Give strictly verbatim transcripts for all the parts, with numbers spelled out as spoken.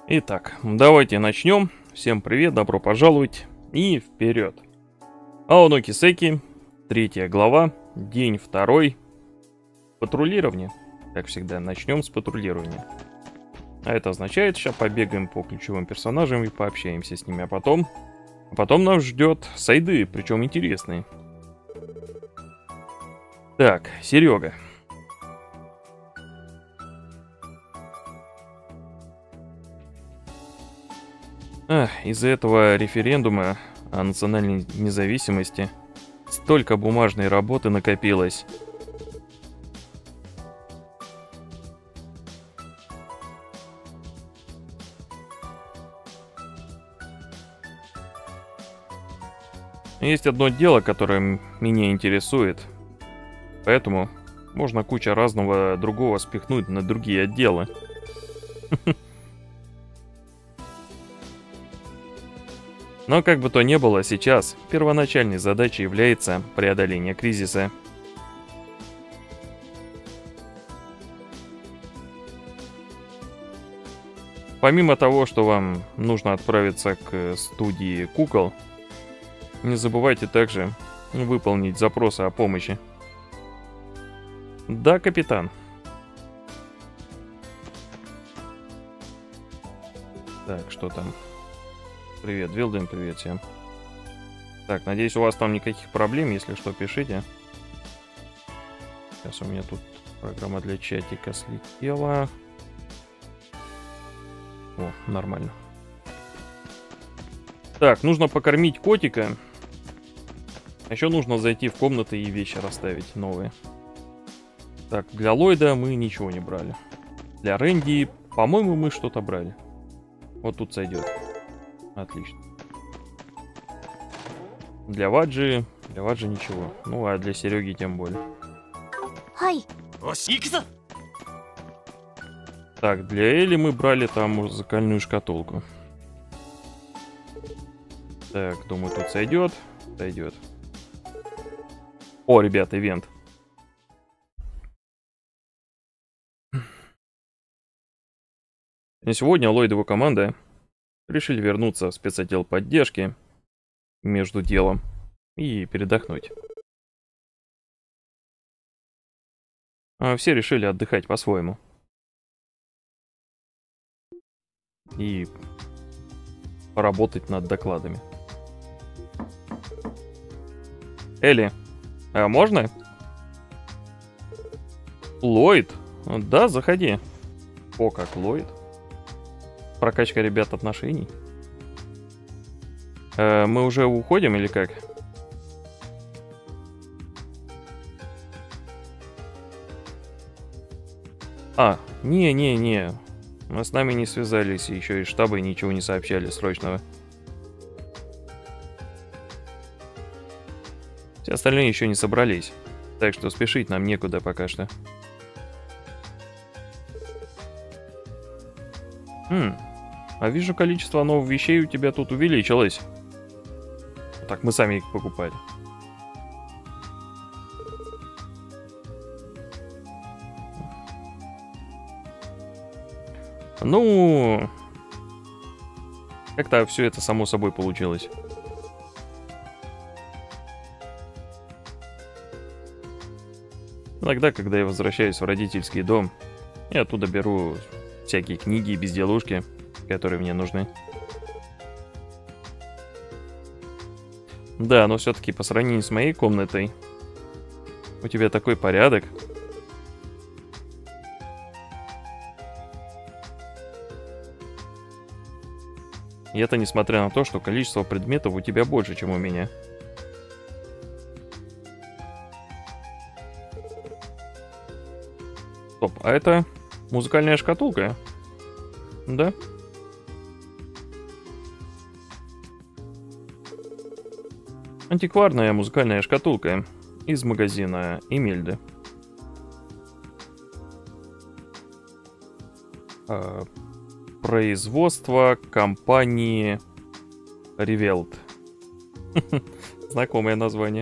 Итак, давайте начнем. Всем привет, добро пожаловать и вперед. Аоно Кисеки, третья глава, день второй. Патрулирование. Как всегда, начнем с патрулирования. А это означает, сейчас побегаем по ключевым персонажам и пообщаемся с ними, а потом... А потом нас ждет сайды, причем интересные. Так, Серега. Ах, из-за этого референдума о национальной независимости столько бумажной работы накопилось. Есть одно дело, которое меня интересует, поэтому можно куча разного другого спихнуть на другие отделы. Но как бы то ни было, сейчас первоначальной задачей является преодоление кризиса. Помимо того, что вам нужно отправиться к студии кукол, не забывайте также выполнить запросы о помощи. Да, капитан. Так, что там? Привет, Вилден, привет всем. Так, надеюсь, у вас там никаких проблем, если что, пишите. Сейчас у меня тут программа для чатика слетела. О, нормально. Так, нужно покормить котика. Еще нужно зайти в комнаты и вещи расставить новые. Так, для Ллойда мы ничего не брали. Для Рэнди, по-моему, мы что-то брали. Вот тут сойдет. Отлично. Для Ваджи... Для Ваджи ничего. Ну, а для Сереги тем более. Так, для Эли мы брали там музыкальную шкатулку. Так, думаю, тут сойдет. Сойдет. О, ребят, ивент. И сегодня Ллойд и его команда решили вернуться в спецотдел поддержки между делом и передохнуть. А все решили отдыхать по-своему. И поработать над докладами. Элли, а можно? Ллойд? Да, заходи. О, как Ллойд. Прокачка ребят отношений. Э, мы уже уходим или как? А, не-не-не. Мы с нами не связались, еще и штабы ничего не сообщали срочного. Все остальные еще не собрались, так что спешить нам некуда пока что. Хм, а вижу, количество новых вещей у тебя тут увеличилось. Так, мы сами их покупали. Ну, как-то все это само собой получилось. Иногда, когда я возвращаюсь в родительский дом, я оттуда беру всякие книги и безделушки, которые мне нужны. Да, но все-таки по сравнению с моей комнатой, у тебя такой порядок. И это несмотря на то, что количество предметов у тебя больше, чем у меня. Стоп, а это музыкальная шкатулка? Да? Антикварная музыкальная шкатулка из магазина Эмильды. А, производство компании Ревелт. Знакомое название.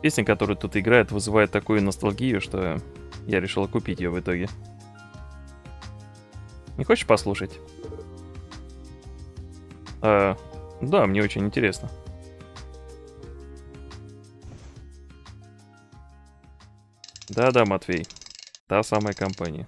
Песня, которая тут играет, вызывает такую ностальгию, что я решил купить ее в итоге. Не хочешь послушать? А, да, мне очень интересно. Да-да, Матвей. Та самая компания.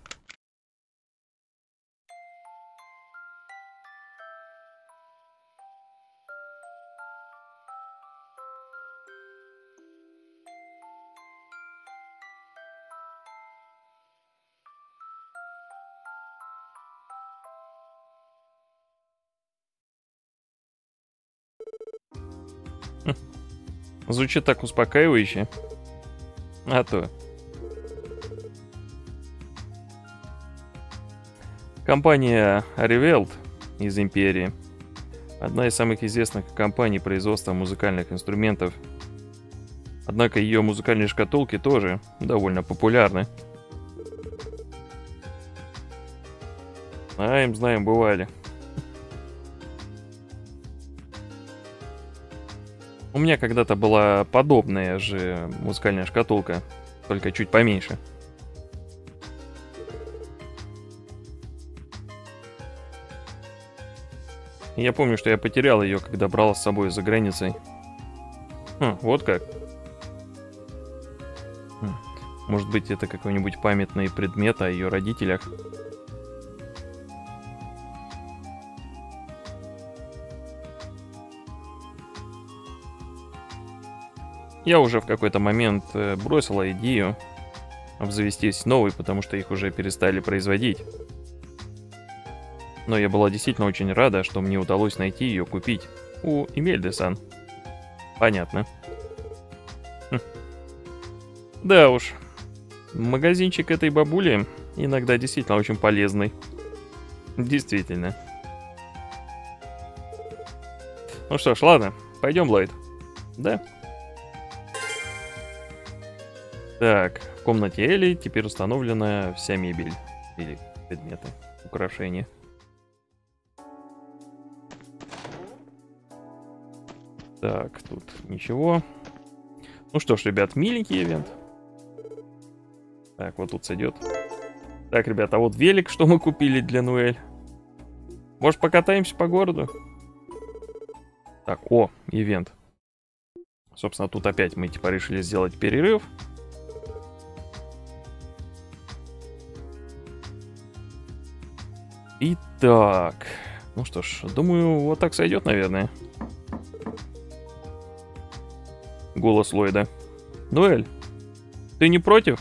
Хм. Звучит так успокаивающе. А то. Компания Reveld из Империи. Одна из самых известных компаний производства музыкальных инструментов. Однако ее музыкальные шкатулки тоже довольно популярны. Знаем, знаем, бывали. У меня когда-то была подобная же музыкальная шкатулка, только чуть поменьше. Я помню, что я потерял ее, когда брал с собой за границей. Хм, вот как. Хм. Может быть, это какой-нибудь памятный предмет о ее родителях? Я уже в какой-то момент бросила идею обзавестись новой, потому что их уже перестали производить. Но я была действительно очень рада, что мне удалось найти ее купить у Имельды-сан. Понятно. Хм. Да уж. Магазинчик этой бабули иногда действительно очень полезный. Действительно. Ну что ж, ладно. Пойдем, Ллойд. Да? Так, в комнате Элли теперь установлена вся мебель. Или предметы, украшения. Так, тут ничего. Ну что ж, ребят, миленький ивент. Так, вот тут сойдет. Так, ребята, а вот велик, что мы купили для Нуэль. Может, покатаемся по городу? Так, о, ивент. Собственно, тут опять мы типа решили сделать перерыв. Итак, ну что ж, думаю, вот так сойдет, наверное. Голос Ллойда. Нуэль, ты не против?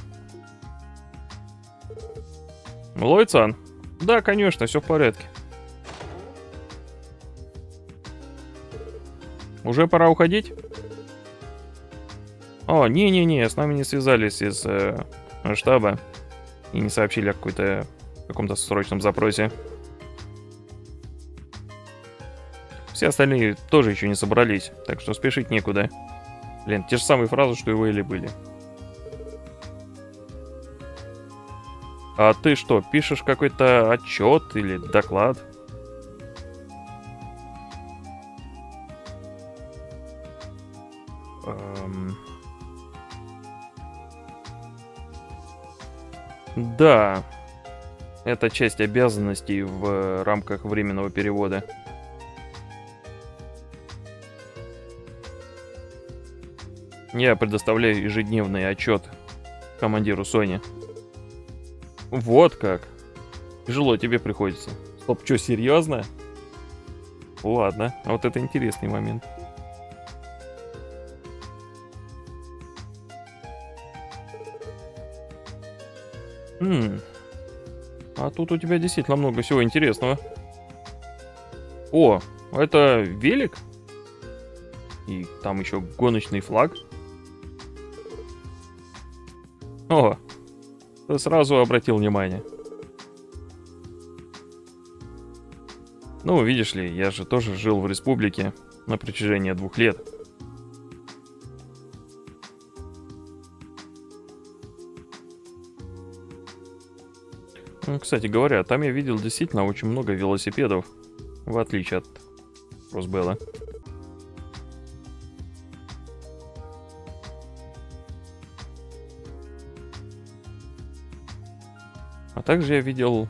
Ллойд-сан? Да, конечно, все в порядке. Уже пора уходить? О, не-не-не, с нами не связались из э, штаба и не сообщили о какой-то каком-то срочном запросе. Все остальные тоже еще не собрались, так что спешить некуда. Блин, те же самые фразы, что и у Элли были. А ты что, пишешь какой-то отчет или доклад? Эм... Да, это часть обязанностей в рамках временного перевода. Я предоставляю ежедневный отчет командиру Сони. Вот как. Тяжело тебе приходится. Стоп, что, серьезно? Ладно, а вот это интересный момент. Хм. А тут у тебя действительно много всего интересного. О, это велик? И там еще гоночный флаг. О, ты сразу обратил внимание. Ну, видишь ли, я же тоже жил в республике на протяжении двух лет. Ну, кстати говоря, там я видел действительно очень много велосипедов, в отличие от Росбелла. А также я видел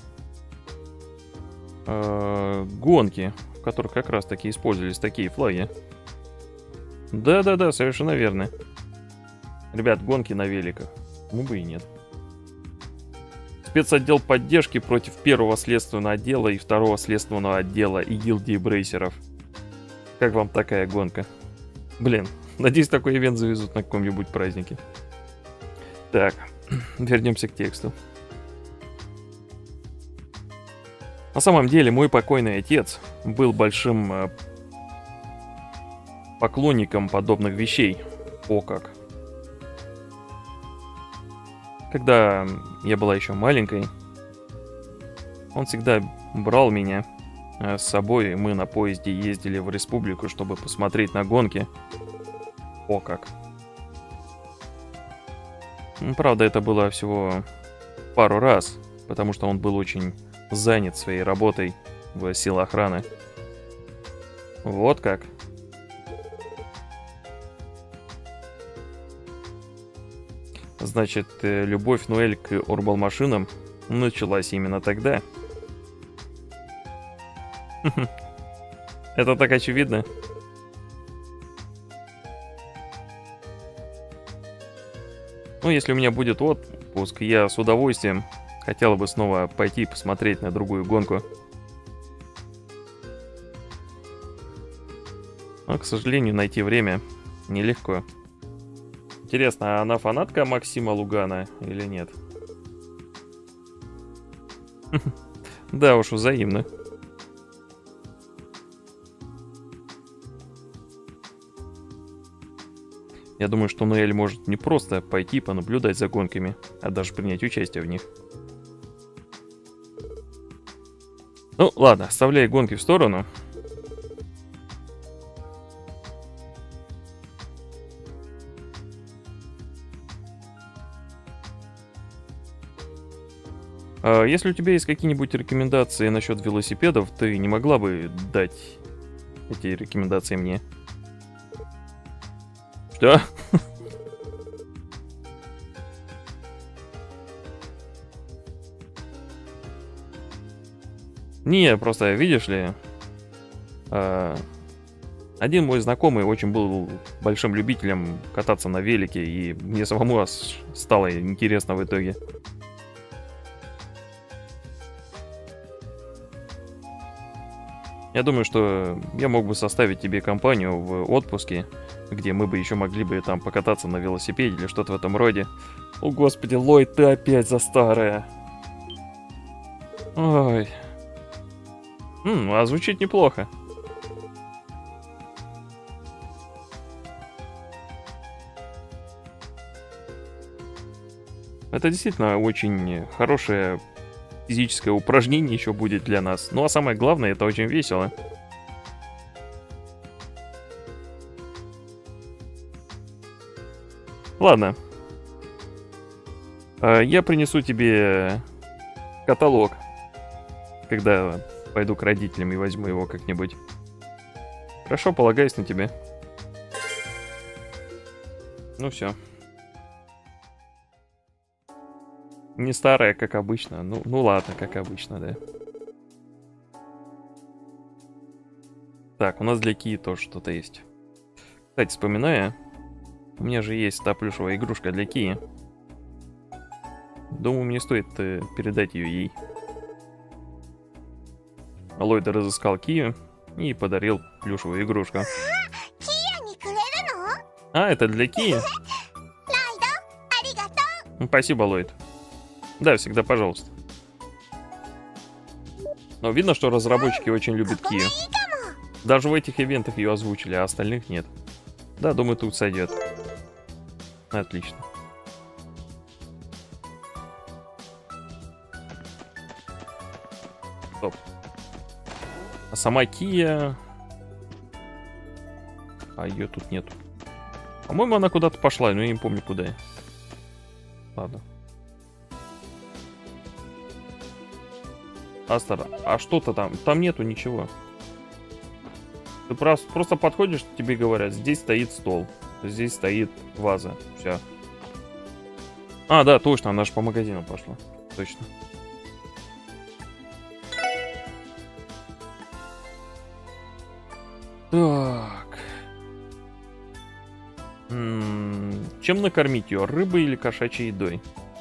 э, гонки, в которых как раз таки использовались такие флаги. Да-да-да, совершенно верно. Ребят, гонки на великах. Ну бы и нет. Спецотдел поддержки против первого следственного отдела и второго следственного отдела и гильдии брейсеров. Как вам такая гонка? Блин, надеюсь, такой ивент завезут на каком-нибудь празднике. Так, вернемся к тексту. На самом деле, мой покойный отец был большим э, поклонником подобных вещей. О как. Когда я была еще маленькой, он всегда брал меня э, с собой, и мы на поезде ездили в республику, чтобы посмотреть на гонки. О как. Ну, правда, это было всего пару раз, потому что он был очень занят своей работой в силах охраны. Вот как. Значит, любовь Ноэль к орбал-машинам началась именно тогда. Это так очевидно. Ну, если у меня будет отпуск, я с удовольствием хотела бы снова пойти посмотреть на другую гонку. Но, к сожалению, найти время нелегко. Интересно, а она фанатка Максима Лугана или нет? Да уж, взаимно. Я думаю, что Ноэль может не просто пойти понаблюдать за гонками, а даже принять участие в них. Ну, ладно, оставляй гонки в сторону. А если у тебя есть какие-нибудь рекомендации насчет велосипедов, ты не могла бы дать эти рекомендации мне? Что? Не, просто, видишь ли, э, один мой знакомый очень был большим любителем кататься на велике, и мне самому аж стало интересно в итоге. Я думаю, что я мог бы составить тебе компанию в отпуске, где мы бы еще могли бы там покататься на велосипеде или что-то в этом роде. О, господи, Ллойд, ты опять за старое. Ой. М, а звучит неплохо. Это действительно очень хорошее физическое упражнение еще будет для нас. Ну а самое главное, это очень весело. Ладно. Я принесу тебе каталог, когда пойду к родителям и возьму его как-нибудь. Хорошо, полагаюсь на тебя. Ну все. Не старая, как обычно. Ну, ну ладно, как обычно, да. Так, у нас для Кии тоже что-то есть. Кстати, вспоминая, у меня же есть та плюшевая игрушка для Кии. Думаю, мне стоит э, передать ее ей. Ллойд разыскал Кию и подарил плюшевую игрушку. А, это для Кии? Спасибо, Ллойд. Да, всегда пожалуйста. Но видно, что разработчики очень любят Кию. Даже в этих ивентах ее озвучили, а остальных нет. Да, думаю, тут сойдет. Отлично. Стоп. А сама Кия... А ее тут нету. По-моему, она куда-то пошла, но я не помню куда. Ладно. Астер, а что-то там? Там нету ничего. Ты просто, просто подходишь, тебе говорят, здесь стоит стол, здесь стоит ваза. Все. А, да, точно, она же по магазину пошла. Точно. Так. М-м, чем накормить ее? Рыбой или кошачьей едой?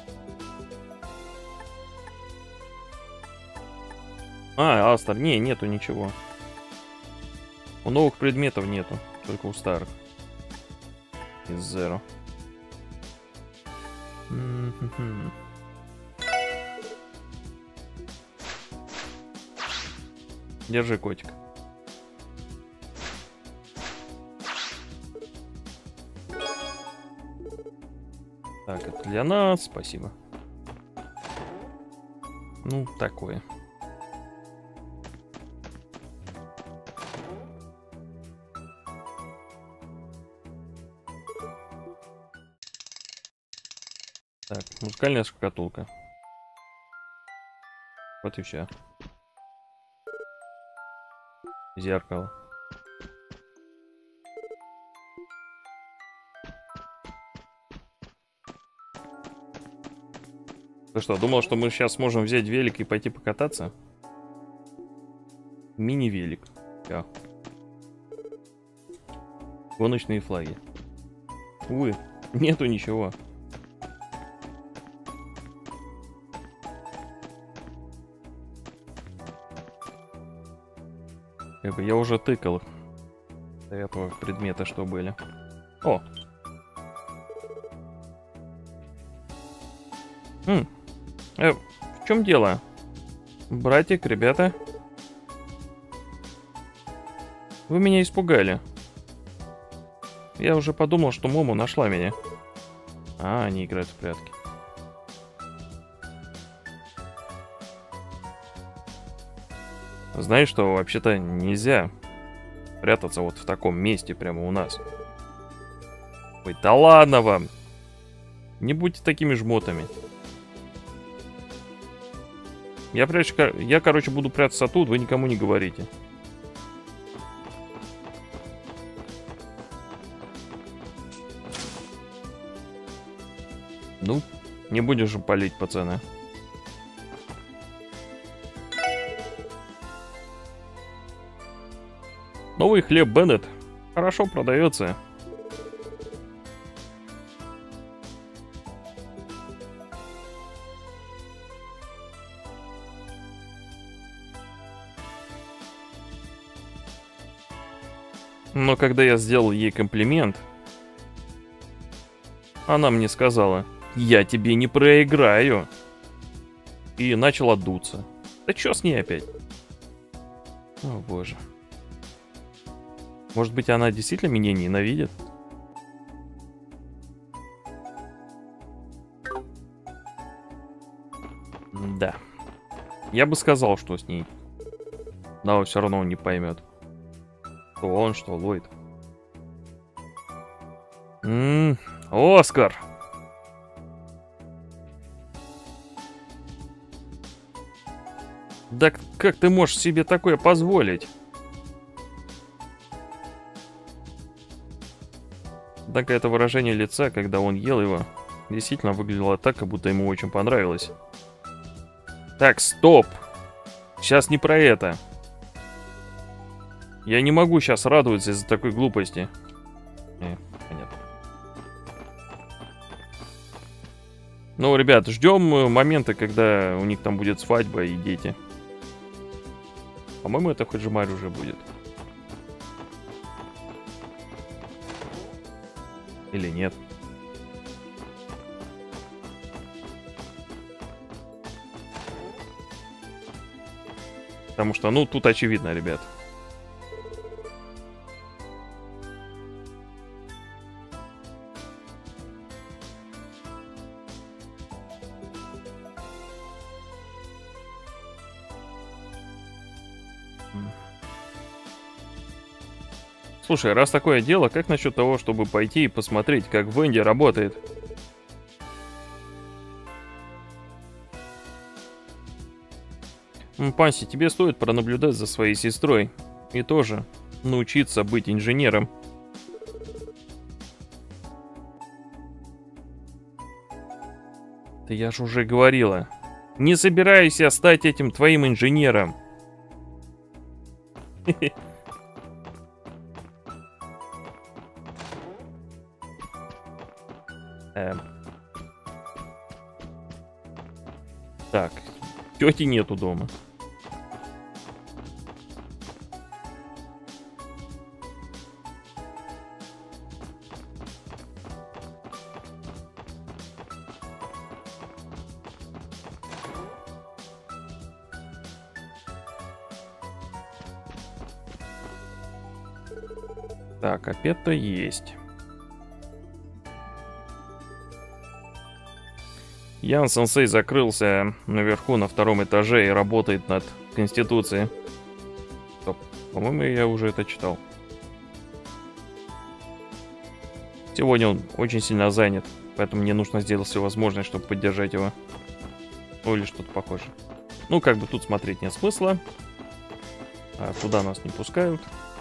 А, Астер. Не, нету ничего. У новых предметов нету. Только у старых. Из Zero. М-м-м. Держи, котик. Так, это для нас. Спасибо. Ну, такое. Так, музыкальная шкатулка. Вот и все. Зеркало. Ты что, думал, что мы сейчас сможем взять велик и пойти покататься? Мини-велик. Да. Гоночные флаги. Увы, нету ничего. Как бы я уже тыкал до этого предмета, что были. О! М. Э, в чем дело? Братик, ребята? Вы меня испугали. Я уже подумал, что Мому нашла меня. А, они играют в прятки. Знаешь что, вообще-то нельзя прятаться вот в таком месте прямо у нас. Ой, да ладно вам. Не будьте такими жмотами. Я, прячу, я, короче, буду прятаться тут, вы никому не говорите. Ну, не будешь же палить, пацаны. Новый хлеб Беннет хорошо продается. Но когда я сделал ей комплимент, она мне сказала: «Я тебе не проиграю». И начала дуться. Да чё с ней опять? О боже. Может быть, она действительно меня ненавидит? Да. Я бы сказал, что с ней. Но все равно он не поймет. Что он, что Ллойд. Ммм, Оскар! Да как ты можешь себе такое позволить? Однако это выражение лица, когда он ел его, действительно выглядело так, как будто ему очень понравилось. Так, стоп! Сейчас не про это. Я не могу сейчас радоваться из-за такой глупости. Э, понятно. Ну, ребят, ждем момента, когда у них там будет свадьба и дети. По-моему, это Хаджимарь уже будет. Или нет? Потому что, ну, тут очевидно, ребят. Слушай, раз такое дело, как насчет того, чтобы пойти и посмотреть, как Венди работает? Панси, тебе стоит пронаблюдать за своей сестрой. И тоже научиться быть инженером. Да я же уже говорила. Не собираюсь я стать этим твоим инженером. Эм. Так, тети нету дома. Так, опять-то есть. Ян-сенсей закрылся наверху на втором этаже и работает над Конституцией. Стоп, по-моему, я уже это читал. Сегодня он очень сильно занят, поэтому мне нужно сделать все возможное, чтобы поддержать его. Ну или что-то похожее. Ну, как бы тут смотреть нет смысла. А туда нас не пускают.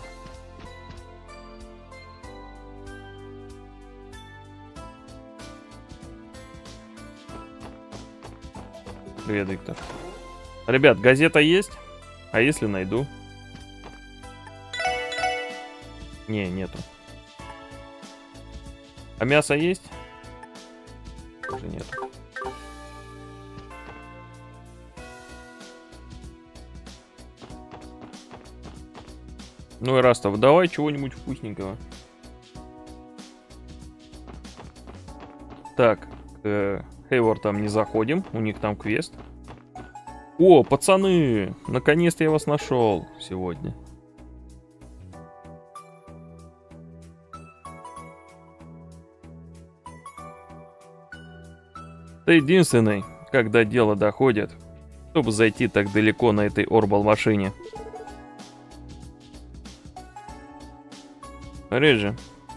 Привет, Виктор. Ребят, газета есть? А если найду? Не, нету. А мясо есть? Тоже нет. Ну и Растов, давай чего-нибудь вкусненького. Так, э, Хейвор там не заходим, у них там квест. О, пацаны, наконец-то я вас нашел сегодня. Ты единственный, когда дело доходит, чтобы зайти так далеко на этой Орбал-машине. Реже.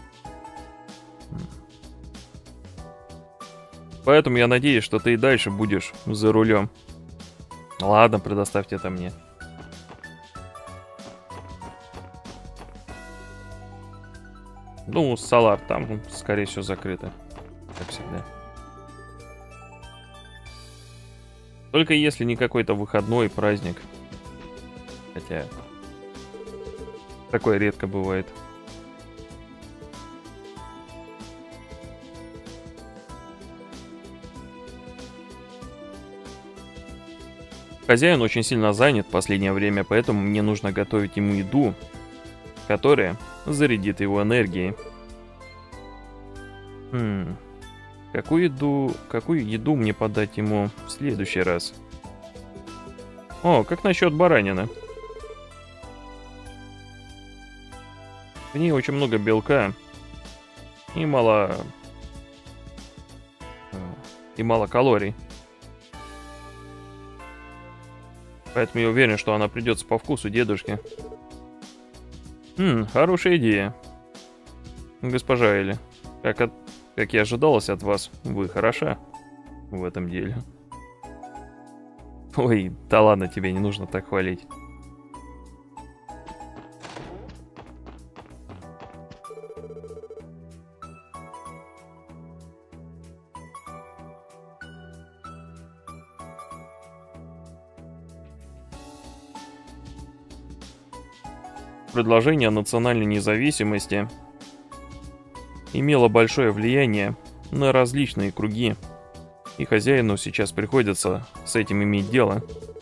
Поэтому я надеюсь, что ты и дальше будешь за рулем. Ладно, предоставьте это мне. Ну, Салар там, скорее всего, закрыто. Как всегда. Только если не какой-то выходной праздник. Хотя... такое редко бывает. Хозяин очень сильно занят в последнее время, поэтому мне нужно готовить ему еду, которая зарядит его энергией. Хм. Какую еду, какую еду мне подать ему в следующий раз? О, как насчет баранины? В ней очень много белка и мало... и мало калорий. Поэтому я уверен, что она придется по вкусу дедушке. Хм, хорошая идея. Госпожа Элли, как, от, как и ожидалось от вас, вы хороша в этом деле. Ой, да ладно, тебе не нужно так хвалить. Предложение о национальной независимости имело большое влияние на различные круги, и хозяину сейчас приходится с этим иметь дело.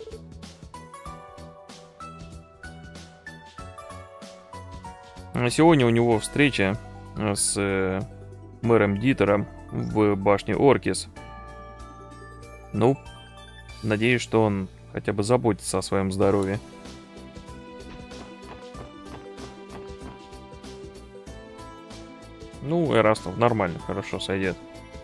А сегодня у него встреча с э, мэром Дитером в башне Оркис. Ну, надеюсь, что он хотя бы заботится о своем здоровье. Ну, Эрастов нормально, хорошо сойдет.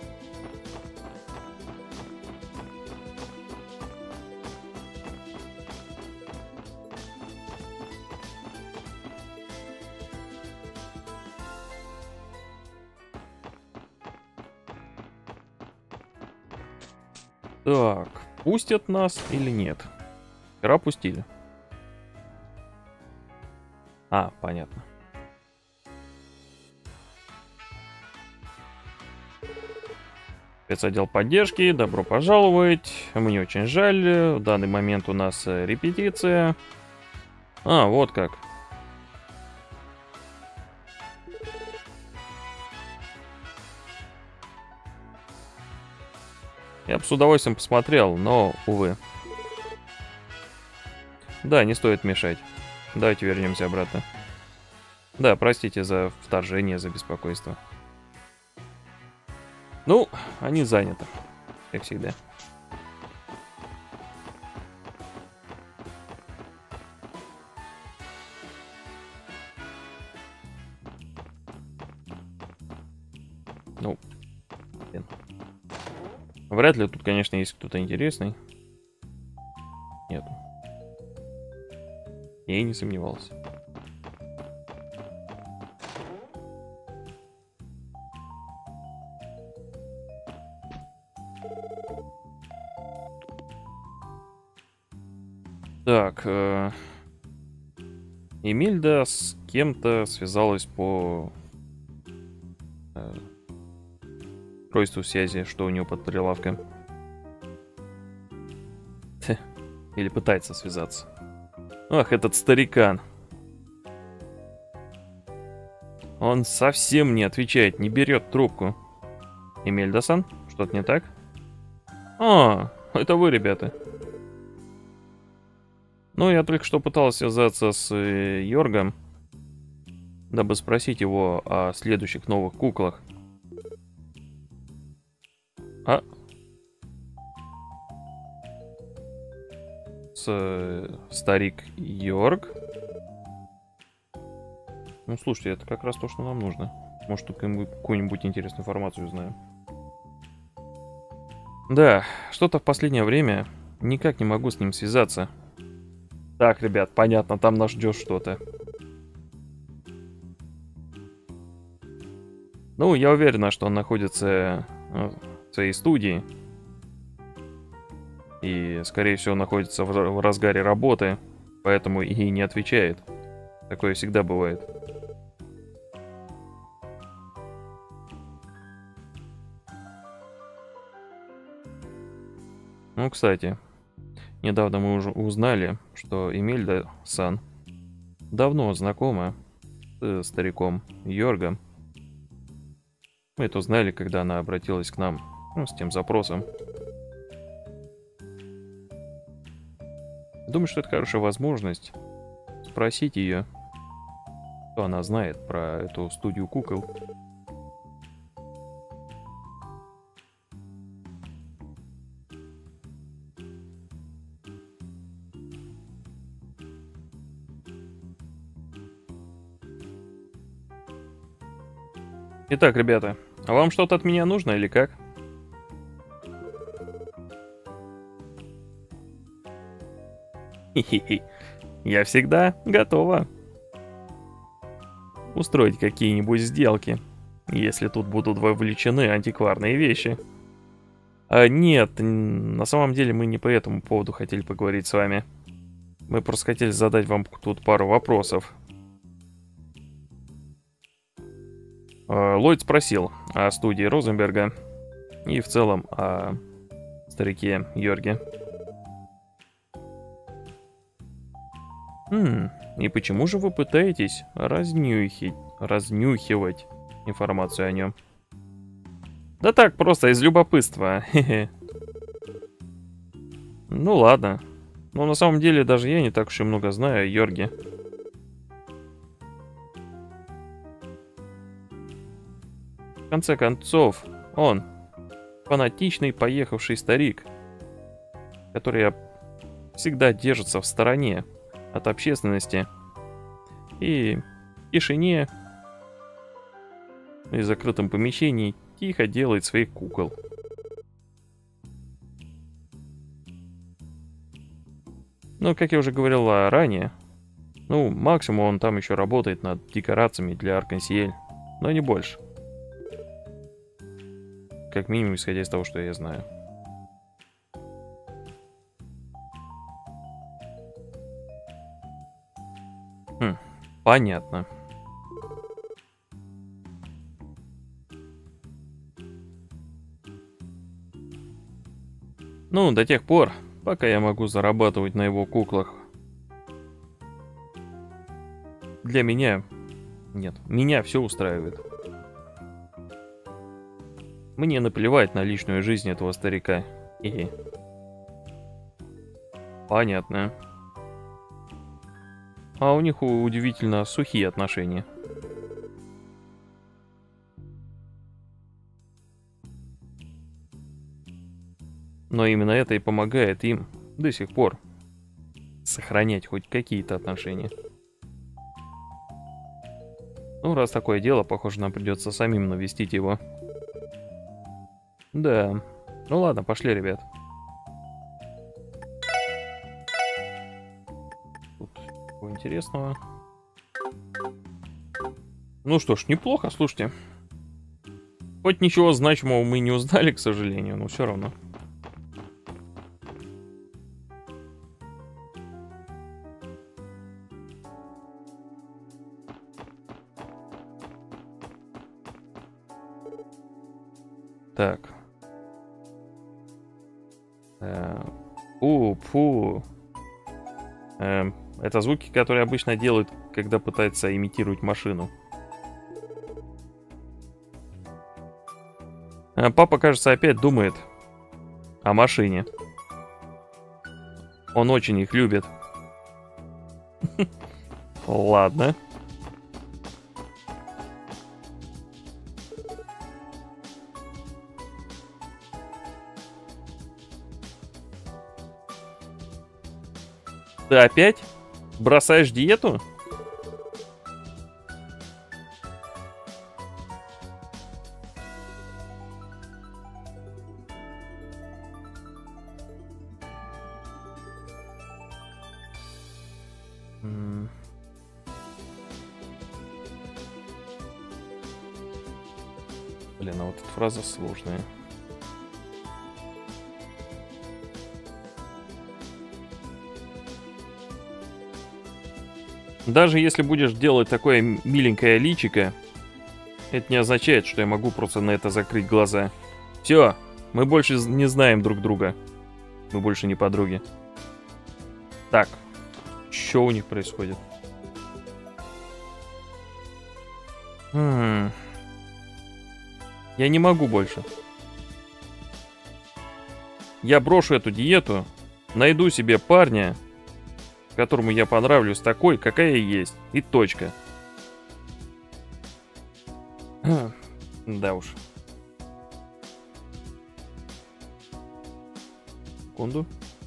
Так, пустят нас или нет? Вчера пустили. А, понятно. Спецотдел поддержки, добро пожаловать. Мне очень жаль, в данный момент у нас репетиция. А, вот как. Я бы с удовольствием посмотрел, но, увы. Да, не стоит мешать. Давайте вернемся обратно. Да, простите за вторжение, за беспокойство. Ну, они заняты, как всегда. Ну, блин. Вряд ли тут, конечно, есть кто-то интересный. Нет. Я и не сомневался. Так, э, Эмильда с кем-то связалась по э, устройству связи, что у него под прилавком. Ть, или пытается связаться. Ах, этот старикан. Он совсем не отвечает, не берет трубку. Эмильда-сан, что-то не так? А, это вы, ребята. Ну, я только что пытался связаться с э, Йоргом, дабы спросить его о следующих новых куклах. А? С, э, старик Йорг? Ну, слушайте, это как раз то, что нам нужно. Может, только какую-нибудь интересную информацию узнаем. Да, что-то в последнее время никак не могу с ним связаться. Так, ребят, понятно, там нас ждет что-то. Ну, я уверен, что он находится в своей студии. И, скорее всего, находится в разгаре работы, поэтому и не отвечает. Такое всегда бывает. Ну, кстати, недавно мы уже узнали, что Эмильда-сан давно знакома с стариком Йоргом. Мы это узнали, когда она обратилась к нам, ну, с тем запросом. Думаю, что это хорошая возможность спросить ее, что она знает про эту студию кукол. Итак, ребята, а вам что-то от меня нужно или как? Хе-хе-хе. Я всегда готова устроить какие-нибудь сделки, если тут будут вовлечены антикварные вещи. А нет, на самом деле мы не по этому поводу хотели поговорить с вами. Мы просто хотели задать вам тут пару вопросов. Ллойд спросил о студии Розенберга и в целом о старике Йорге. Хм, и почему же вы пытаетесь разнюхить, разнюхивать информацию о нем? Да так, просто из любопытства. Ну ладно. Но на самом деле даже я не так уж и много знаю о Йорге. В конце концов, он фанатичный поехавший старик, который всегда держится в стороне от общественности и в тишине и в закрытом помещении тихо делает своих кукол. Но, как я уже говорил ранее, ну, максимум он там еще работает над декорациями для Арк-эн-Сиэль, но не больше. Как минимум, исходя из того, что я знаю. Хм, понятно. Ну, до тех пор, пока я могу зарабатывать на его куклах. Для меня... Нет, меня все устраивает. Мне наплевать на личную жизнь этого старика. И... Понятно. А у них удивительно сухие отношения. Но именно это и помогает им до сих пор сохранять хоть какие-то отношения. Ну, раз такое дело, похоже, нам придется самим навестить его. Да. Ну ладно, пошли, ребят. Тут ничего интересного. Ну что ж, неплохо, слушайте. Хоть ничего значимого мы не узнали, к сожалению, но все равно. Так. Э, фу, фу. Э, это звуки, которые обычно делают, когда пытаются имитировать машину. Э, папа, кажется, опять думает о машине. Он очень их любит. Ладно. Ты опять бросаешь диету? М. Блин, а вот эта фраза сложная. Даже если будешь делать такое миленькое личико, это не означает, что я могу просто на это закрыть глаза. Все, мы больше не знаем друг друга. Мы больше не подруги. Так, что у них происходит? М-м. Я не могу больше. Я брошу эту диету, найду себе парня, которому я понравлюсь такой, какая я есть. И точка. Да уж. Секунду.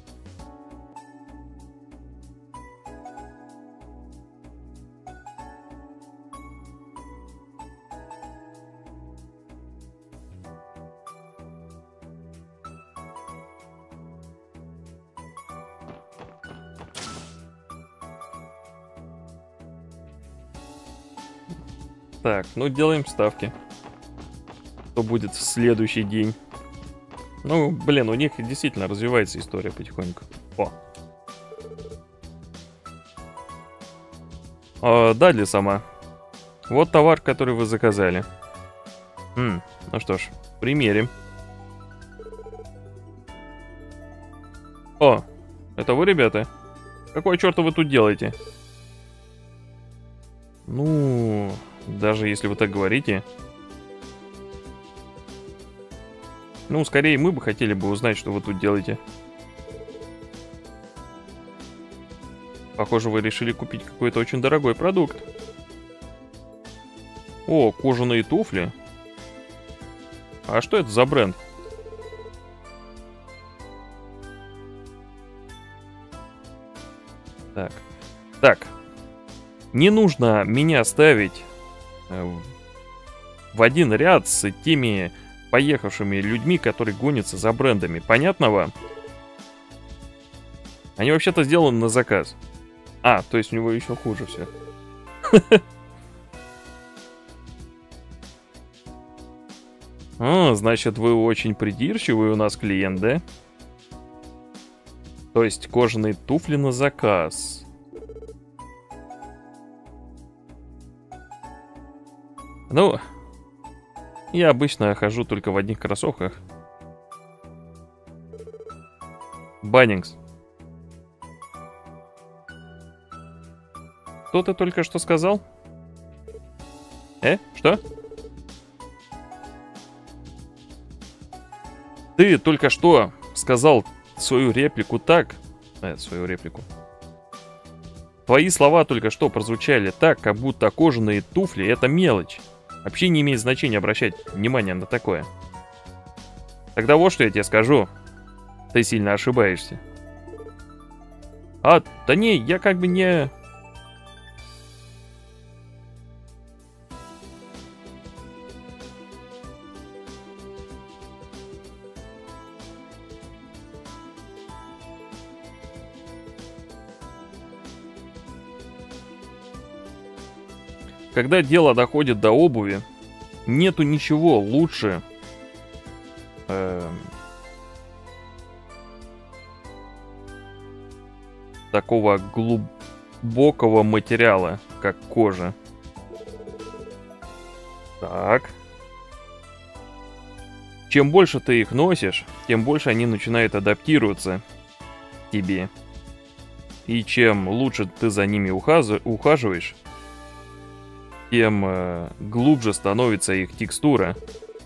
Так, ну делаем ставки. Что будет в следующий день? Ну, блин, у них действительно развивается история потихоньку. О. А, Дадли сама. Вот товар, который вы заказали. Хм, ну что ж, примерим. О, это вы, ребята? Какого черта вы тут делаете? Ну, даже если вы так говорите. Ну, скорее мы бы хотели бы узнать, что вы тут делаете. Похоже, вы решили купить какой-то очень дорогой продукт. О, кожаные туфли. А что это за бренд? Так. Так. Не нужно меня ставить э, в один ряд с теми поехавшими людьми, которые гонятся за брендами. Понятно вам? Они вообще-то сделаны на заказ. А, то есть у него еще хуже все. А, значит, вы очень придирчивый у нас клиент, да? То есть кожаные туфли на заказ. Ну, я обычно хожу только в одних кроссовках. Баннингс. Что ты только что сказал? Э? Что? Ты только что сказал свою реплику так... Э, свою реплику. Твои слова только что прозвучали так, как будто кожаные туфли — это мелочь. Вообще не имеет значения обращать внимание на такое. Тогда вот что я тебе скажу. Ты сильно ошибаешься. А, да не, я как бы не... Когда дело доходит до обуви, нету ничего лучше э, такого глубокого материала, как кожа. Так. Чем больше ты их носишь, тем больше они начинают адаптироваться к тебе. И чем лучше ты за ними ухаживаешь, тем э, глубже становится их текстура.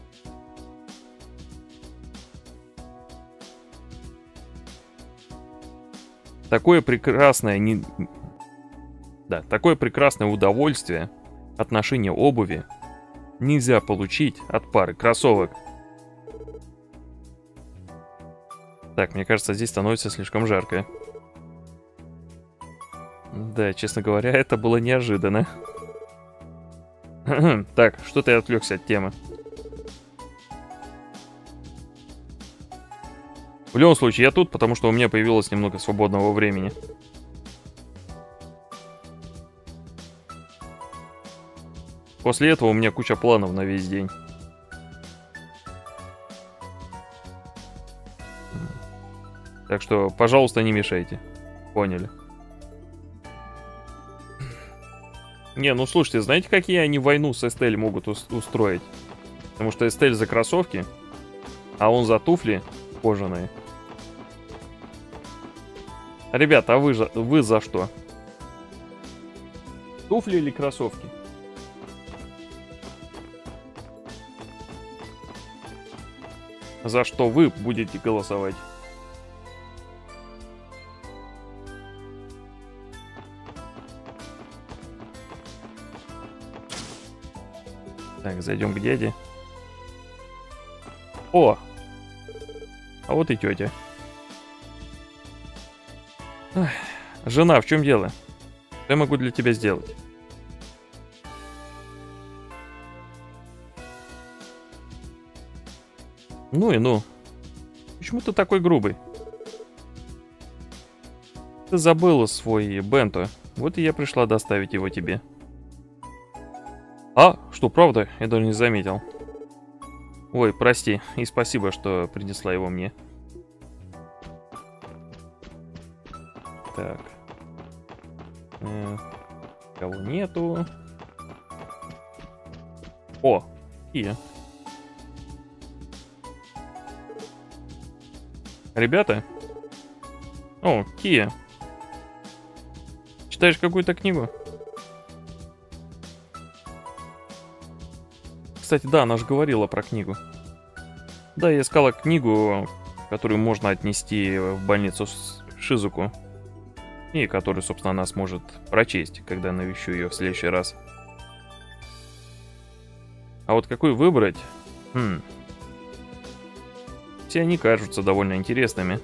Такое прекрасное не... да, такое прекрасное удовольствие от ношения обуви нельзя получить от пары кроссовок. Так, мне кажется, здесь становится слишком жарко. Да, честно говоря, это было неожиданно. Так, что-то я отвлекся от темы. В любом случае, я тут, потому что у меня появилось немного свободного времени. После этого у меня куча планов на весь день. Так что, пожалуйста, не мешайте. Поняли. Не, ну слушайте, знаете, какие они войну с Эстель могут устроить? Потому что Эстель за кроссовки, а он за туфли кожаные. Ребята, а вы, же, вы за что? Туфли или кроссовки? За что вы будете голосовать? Так, зайдем к дяде. О! А вот и тетя. Ах, жена, в чем дело? Что я могу для тебя сделать? Ну и ну. Почему ты такой грубый? Ты забыла свой бенто. Вот и я пришла доставить его тебе. А, что, правда? Я даже не заметил. Ой, прости, и спасибо, что принесла его мне. Так. Э, кого нету? О, Кия. Ребята? О, Кия. Читаешь какую-то книгу? Кстати, да, она же говорила про книгу. Да, я искала книгу, которую можно отнести в больницу Шизуку. И которую, собственно, она сможет прочесть, когда навещу ее в следующий раз. А вот какую выбрать? Хм. Все они кажутся довольно интересными.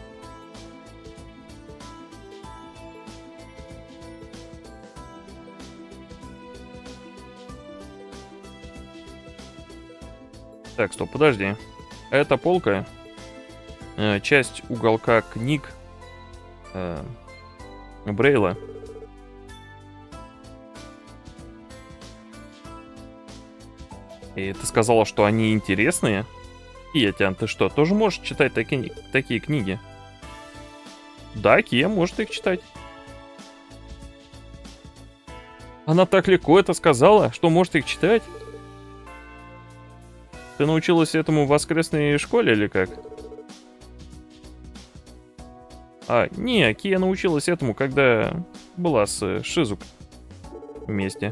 Так, стоп, подожди. Эта полка, э, часть уголка книг э, Брейла. И ты сказала, что они интересные? Кия, Тян, ты что, тоже можешь читать такие, такие книги? Да, Кия может их читать. Она так легко это сказала, что может их читать? Ты научилась этому в воскресной школе или как? А, не, Кия научилась этому, когда была с Шизук вместе.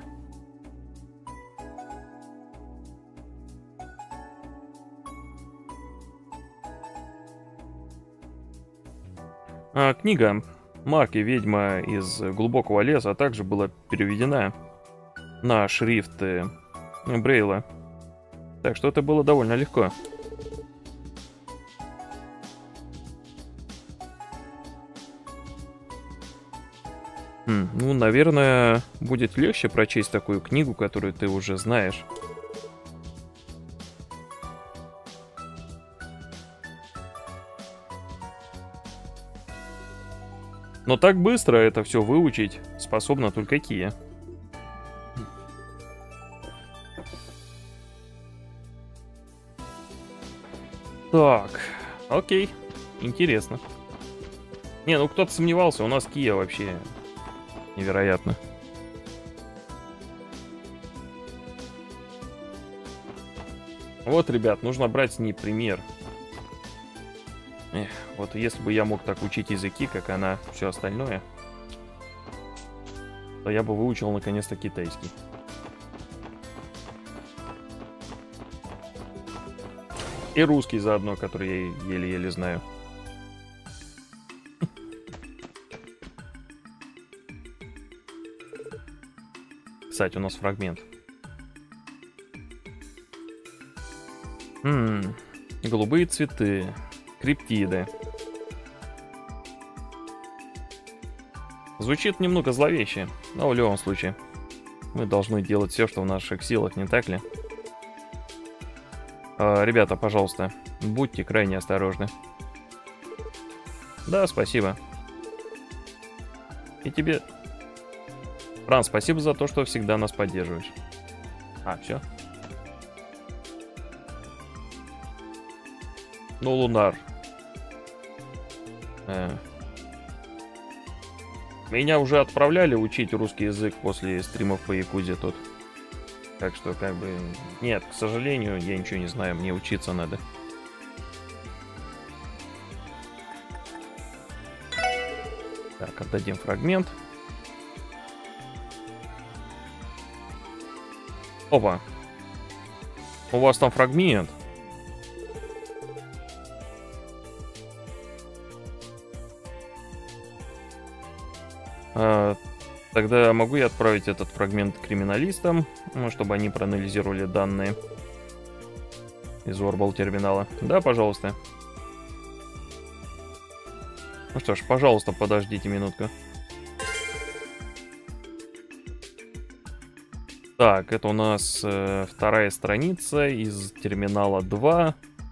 А, книга «Маг и ведьма из глубокого леса» также была переведена на шрифт э, Брейла. Так что это было довольно легко. Хм, ну, наверное, будет легче прочесть такую книгу, которую ты уже знаешь. Но так быстро это все выучить способна только Кия. Так, окей, интересно. Не, ну кто-то сомневался, у нас Кия вообще невероятно. Вот, ребят, нужно брать с ней пример. Эх, вот если бы я мог так учить языки, как она, все остальное, то я бы выучил наконец-то китайский. И русский заодно, который я еле-еле знаю. Кстати, у нас фрагмент. М-м, голубые цветы, криптиды. Звучит немного зловеще, но в любом случае мы должны делать все, что в наших силах, не так ли? А, ребята, пожалуйста, будьте крайне осторожны. Да, спасибо. И тебе... Фран, спасибо за то, что всегда нас поддерживаешь. А, все. Ну, Лунар. Э. Меня уже отправляли учить русский язык после стримов по Якузе тут. Так что, как бы... Нет, к сожалению, я ничего не знаю, мне учиться надо. Так, отдадим фрагмент. Опа. У вас там фрагмент. А, тогда могу я отправить этот фрагмент криминалистам, ну, чтобы они проанализировали данные из Орбал терминала. Да, пожалуйста. Ну что ж, пожалуйста, подождите минутку. Так, это у нас э, вторая страница из терминала два.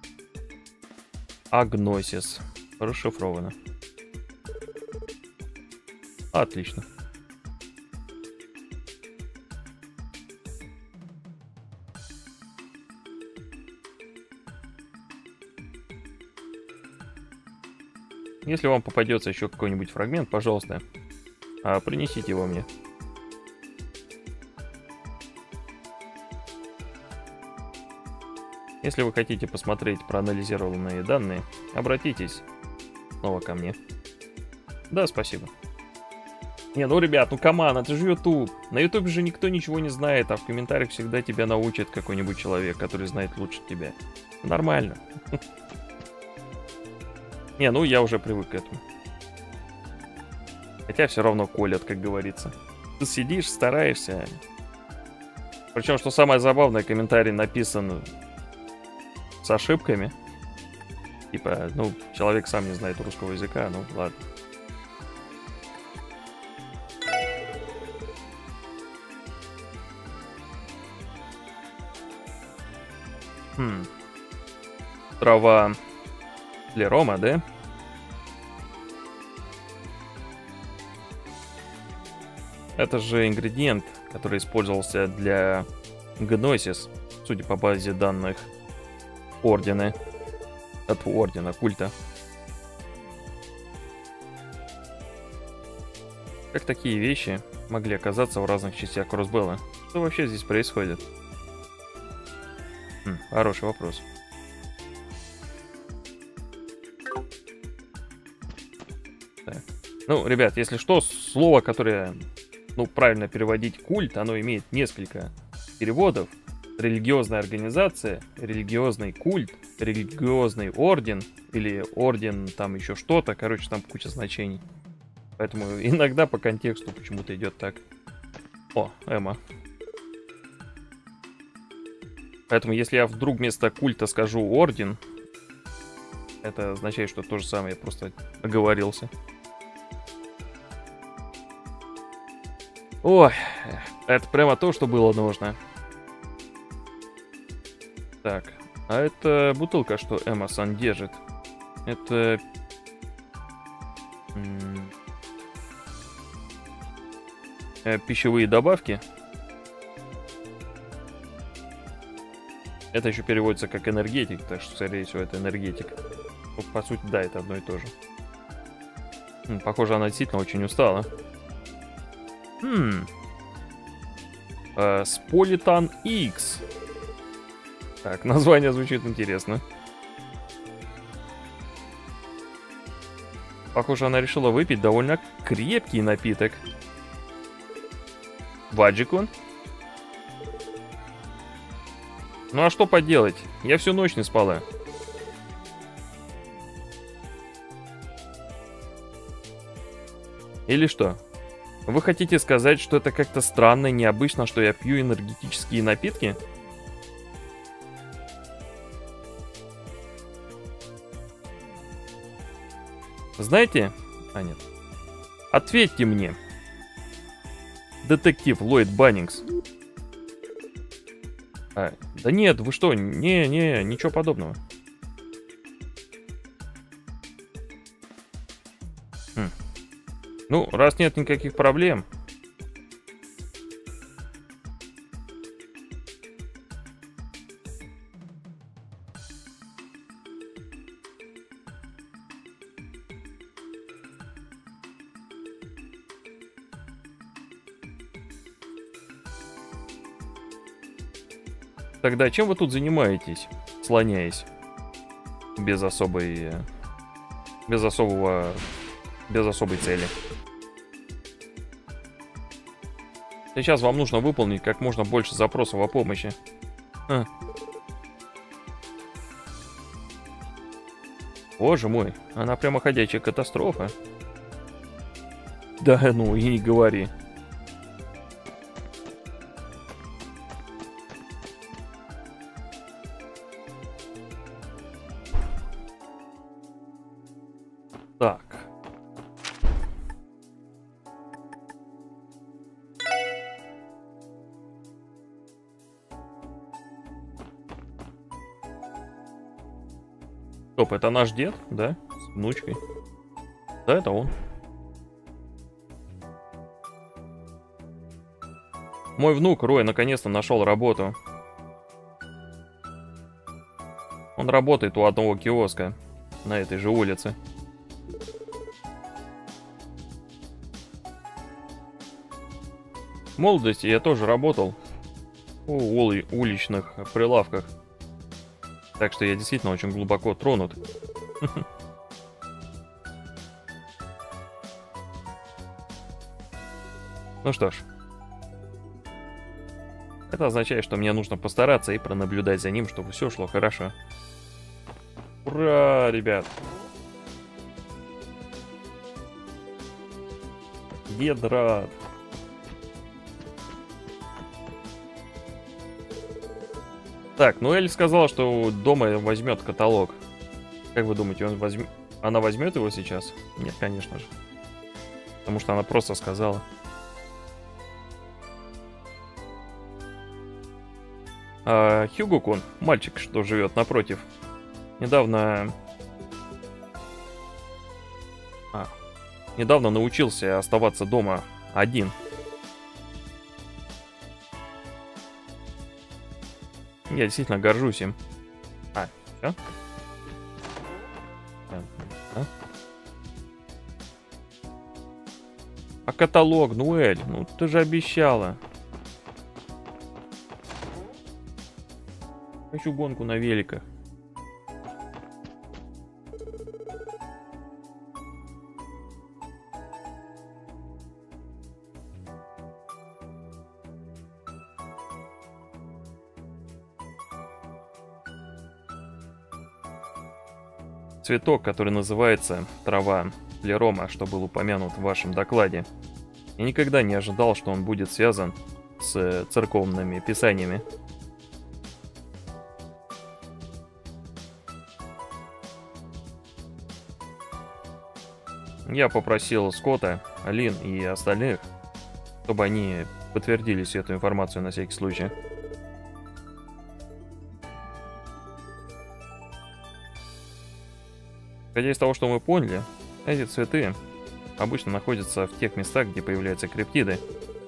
Агносис. Расшифровано. Отлично. Если вам попадется еще какой-нибудь фрагмент, пожалуйста, а, принесите его мне. Если вы хотите посмотреть проанализированные данные, обратитесь снова ко мне. Да, спасибо. Не, ну, ребят, ну, каман, это же YouTube. На YouTube же никто ничего не знает, а в комментариях всегда тебя научит какой-нибудь человек, который знает лучше тебя. Нормально. Не, ну, я уже привык к этому. Хотя все равно колят, как говорится. Ты сидишь, стараешься. Причем, что самое забавное, комментарий написан с ошибками. Типа, ну, человек сам не знает русского языка, ну, ладно. Хм. Трава Лерома, да? Это же ингредиент, который использовался для гносис, судя по базе данных Ордена. От Ордена, культа. Как такие вещи могли оказаться в разных частях Кросбелла? Что вообще здесь происходит? Хм, хороший вопрос. Так. Ну, ребят, если что, слово, которое, ну, правильно переводить культ, оно имеет несколько переводов. религиозная организация, религиозный культ, религиозный орден или орден там еще что-то. Короче, там куча значений. Поэтому иногда по контексту почему-то идет так. О, Эмма. Поэтому если я вдруг вместо культа скажу орден, это означает, что то же самое, я просто оговорился. Ой, это прямо то, что было нужно. Так, а это бутылка, что Эмма-сан держит. Это... Э, пищевые добавки. Это еще переводится как энергетик, так что, скорее всего, это энергетик. Ну, по сути, да, это одно и то же. М, похоже, она действительно очень устала. Хм. Э, Сполитан Икс. Так, название звучит интересно. Похоже, она решила выпить довольно крепкий напиток. Ваджикун? Ну а что поделать? Я всю ночь не спала. Или что? Вы хотите сказать, что это как-то странно и необычно, что я пью энергетические напитки? Знаете? А, нет. Ответьте мне. Детектив Ллойд Баннингс. А, да нет, вы что? Не-не, ничего подобного. Хм. Ну, раз нет никаких проблем. Тогда чем вы тут занимаетесь, слоняясь? Без особой... Без особого... Без особой цели. Сейчас вам нужно выполнить как можно больше запросов о помощи. А. Боже мой, она прямо ходячая катастрофа. Да, ну и не говори. Так. Стоп, это наш дед, да? С внучкой. Да, это он. Мой внук Рой наконец-то нашел работу. Он работает у одного киоска на этой же улице. В молодости я тоже работал у ули- уличных прилавках. Так что я действительно очень глубоко тронут. Ну что ж. Это означает, что мне нужно постараться и пронаблюдать за ним, чтобы все шло хорошо. Ура, ребят! Дед рад. Так, ну Эль сказала, что дома возьмет каталог. Как вы думаете, он возьм... она возьмет его сейчас? Нет, конечно же. Потому что она просто сказала. А Хьюго-кун, мальчик, что живет напротив, недавно... А, недавно научился оставаться дома один. Я действительно горжусь им. А, все? А? а каталог, ну, Эль, ну ты же обещала. Хочу гонку на великах. цветок, который называется трава плерома, что был упомянут в вашем докладе. Я никогда не ожидал, что он будет связан с церковными писаниями. Я попросил Скотта, Лин и остальных, чтобы они подтвердили всю эту информацию на всякий случай. Исходя из того, что мы поняли, эти цветы обычно находятся в тех местах, где появляются криптиды.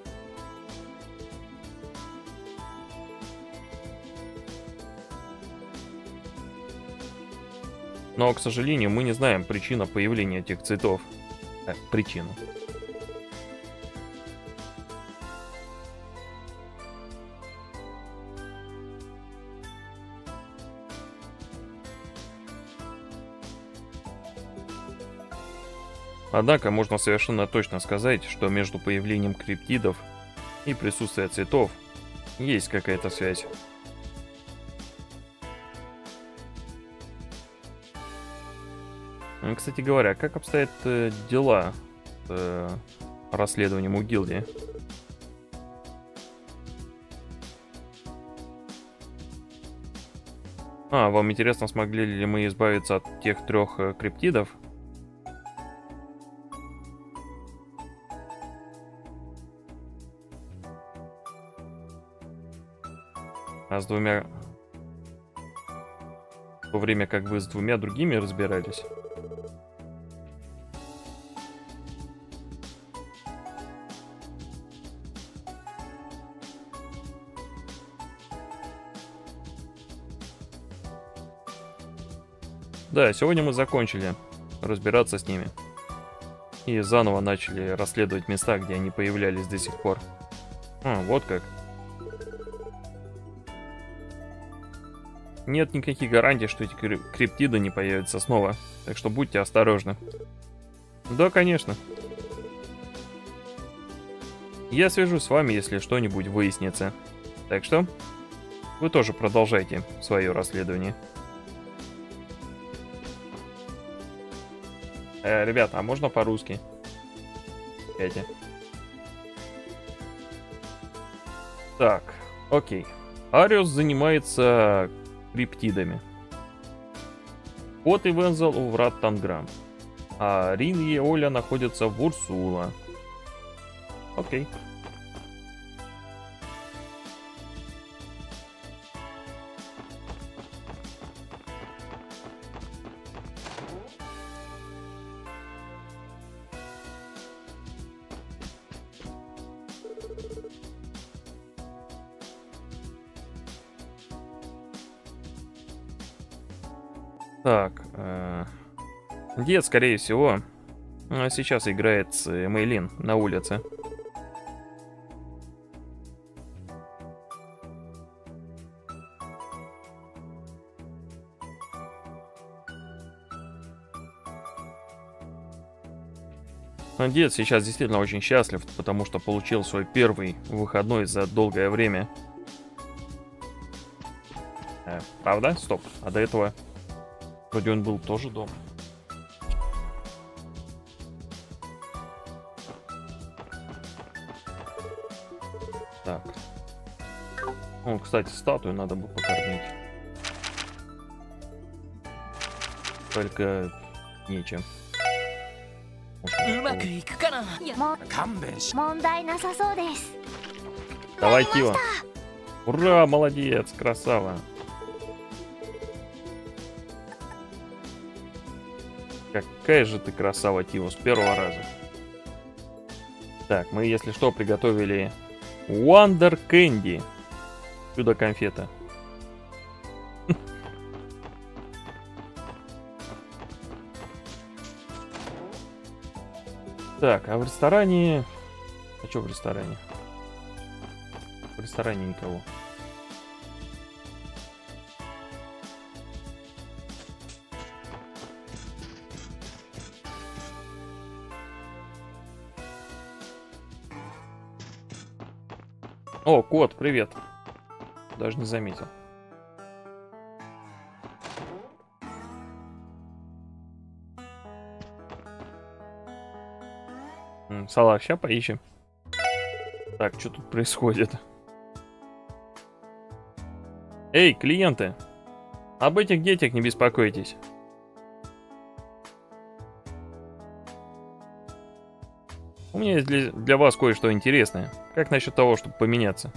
Но, к сожалению, мы не знаем причину появления этих цветов. Э, причину. Однако можно совершенно точно сказать, что между появлением криптидов и присутствием цветов есть какая-то связь. Кстати говоря, как обстоят э, дела с э, расследованием у гильдии? А, вам интересно, смогли ли мы избавиться от тех трех э, криптидов? А с двумя... В то время как вы с двумя другими разбирались? Да, сегодня мы закончили разбираться с ними. И заново начали расследовать места, где они появлялись до сих пор. А, вот как. Нет никаких гарантий, что эти криптиды не появятся снова. Так что будьте осторожны. Да, конечно. Я свяжусь с вами, если что-нибудь выяснится. Так что, вы тоже продолжайте свое расследование. Э, ребята, а можно по-русски? Эти. Так, окей. Ариус занимается криптидами. Кот и Вензел у врат Танграм. А Рин и Оля находятся в Урсула. Окей. Так, э, дед, скорее всего, сейчас играет с Мэйлин на улице. Дед сейчас действительно очень счастлив, потому что получил свой первый выходной за долгое время. Э, правда? Стоп. А до этого... Вроде он был тоже дома. Так. О, кстати, статую надо бы покормить. Только нечем. Давай, Тио. Ура, молодец, красава. Какая же ты красава, Тио, с первого раза. Так, мы, если что, приготовили Wonder Candy. Чудо-конфета. Так, а в ресторане... А что в ресторане? В ресторане никого. О, кот, привет. Даже не заметил. Салах, ща поищем. Так, что тут происходит? Эй, клиенты! Об этих детях не беспокойтесь. У меня есть для, для вас кое-что интересное. Как насчет того, чтобы поменяться?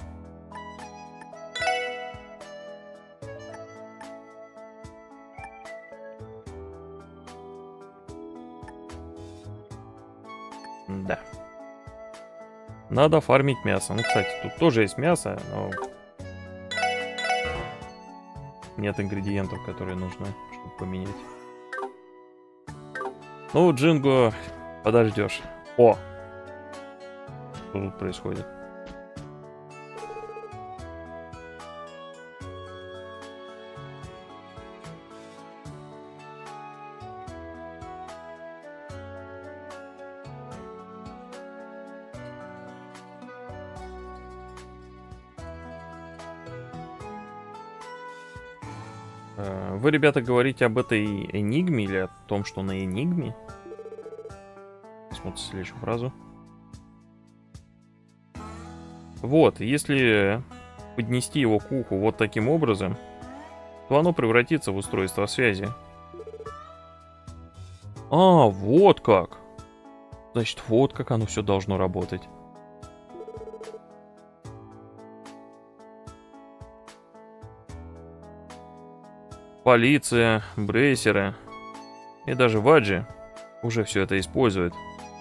Да. Надо фармить мясо. Ну, кстати, тут тоже есть мясо, но... нет ингредиентов, которые нужны, чтобы поменять. Ну, Джинго, подождешь. О! Что тут происходит? Вы, ребята, говорите об этой энигме или о том, что на энигме? Смотрим следующую фразу. Вот, если поднести его к уху вот таким образом, то оно превратится в устройство связи. А, вот как. Значит, вот как оно все должно работать. Полиция, брейсеры и даже Ваджи уже все это используют.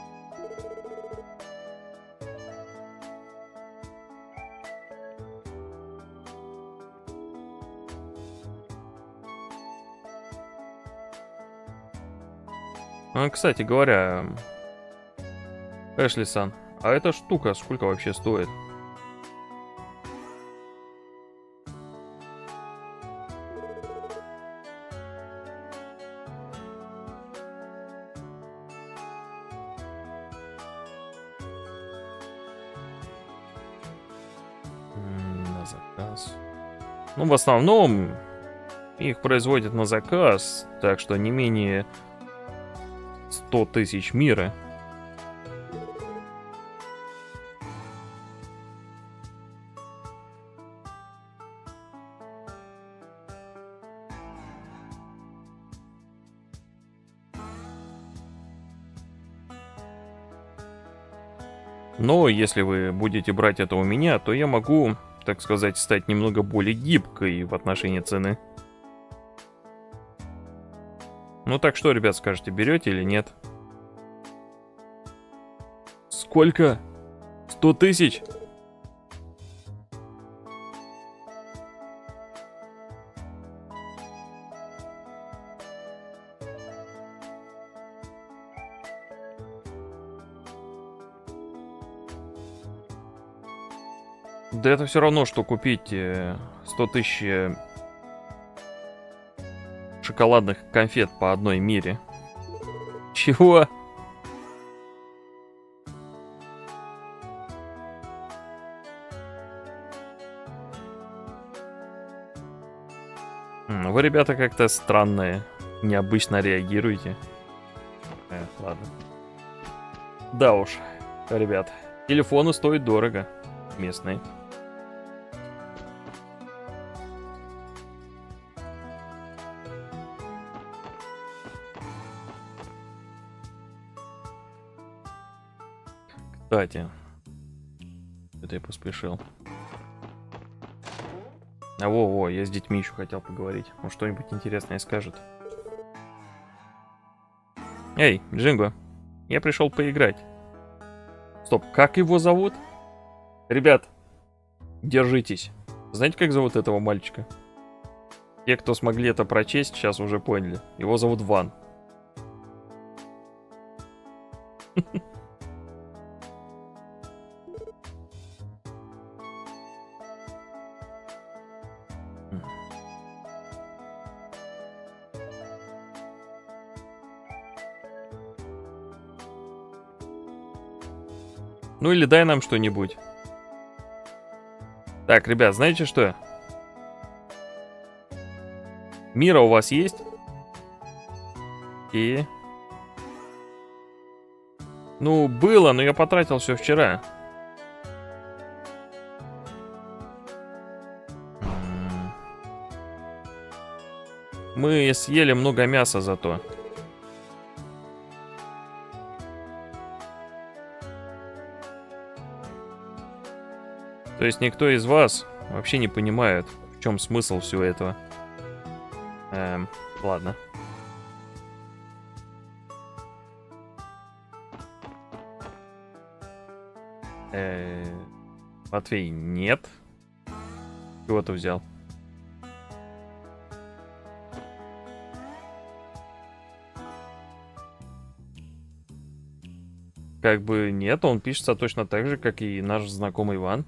А, кстати говоря, Эшли-сан, а эта штука сколько вообще стоит? На заказ. Ну, в основном их производят на заказ, так что не менее сто тысяч мира. Но если вы будете брать это у меня, то я могу, так сказать, стать немного более гибкой в отношении цены. Ну так что, ребят, скажете, берете или нет? Сколько? Сто тысяч? Да это все равно, что купить сто тысяч шоколадных конфет по одной мире. Чего? Вы, ребята, как-то странные, необычно реагируете. Э, ладно. Да уж, ребят, телефоны стоят дорого. Местные. Кстати, это я поспешил. А во-во, я с детьми еще хотел поговорить. Может, что-нибудь интересное скажет. Эй, Джинго, я пришел поиграть. Стоп, как его зовут? Ребят, держитесь. Знаете, как зовут этого мальчика? Те, кто смогли это прочесть, сейчас уже поняли. Его зовут Ван. Ну или дай нам что-нибудь. Так, ребят, знаете что? Мира у вас есть? И... Ну, было, но я потратил все вчера. Мы съели много мяса зато. То есть никто из вас вообще не понимает, в чем смысл всего этого. Эм, ладно. Э, Матвей, нет. Чего ты взял? Как бы нет, он пишется точно так же, как и наш знакомый Иван.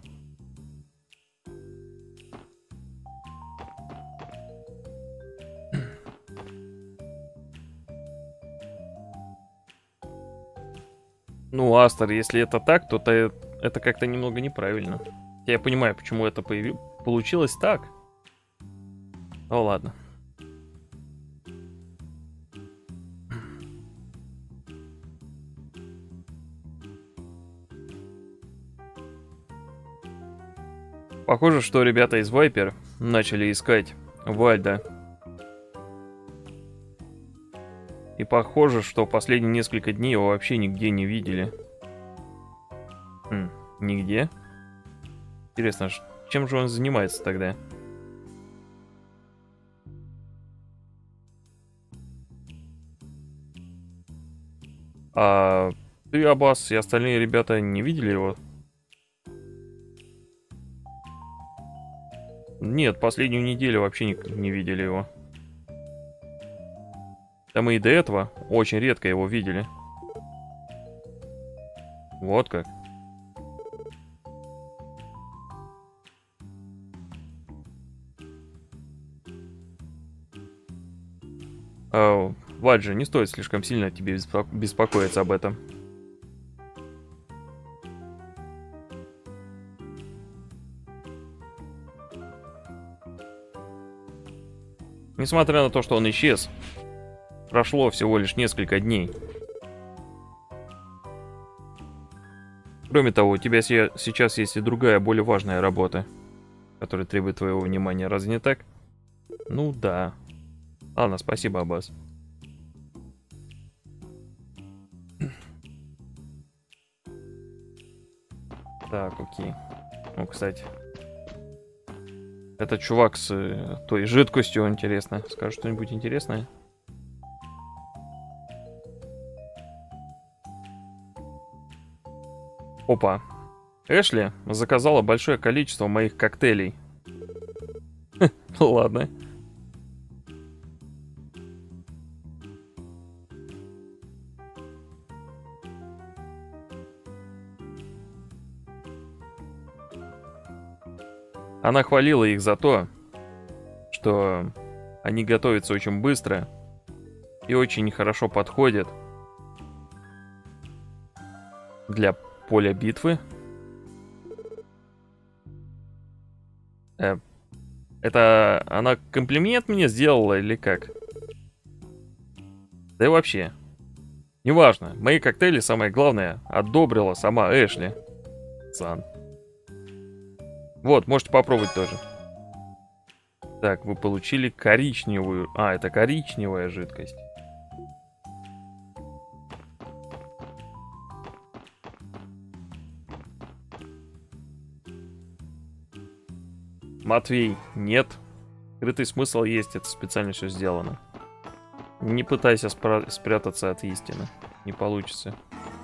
Ну, Астер, если это так, то это, это как-то немного неправильно. Я понимаю, почему это появи... получилось так. Ну ладно. Похоже, что ребята из Вайпер начали искать Вальда. И похоже, что последние несколько дней его вообще нигде не видели. Хм, нигде? Интересно, чем же он занимается тогда? А ты, Аббас, и остальные ребята не видели его? Нет, последнюю неделю вообще не, не видели его. Да мы и до этого очень редко его видели. Вот как. А, Ваджи, не стоит слишком сильно тебе беспо- беспокоиться об этом. Несмотря на то, что он исчез, прошло всего лишь несколько дней. Кроме того, у тебя се- сейчас есть и другая, более важная работа, которая требует твоего внимания. Разве не так? Ну да. Ладно, спасибо, Аббас. Так, окей. Ну, кстати. Этот чувак с э, той жидкостью, интересно. Скажет что-нибудь интересное? Опа. Эшли заказала большое количество моих коктейлей. Ладно. Она хвалила их за то, что они готовятся очень быстро и очень хорошо подходят для поля битвы. Э, это она комплимент мне сделала или как? Да и вообще. Неважно, мои коктейли, самое главное, одобрила сама Эшли. Сан. Вот, можете попробовать тоже. Так, вы получили коричневую... А, это коричневая жидкость. Матвей, нет. Скрытый смысл есть, это специально все сделано. Не пытайся спра- спрятаться от истины. Не получится.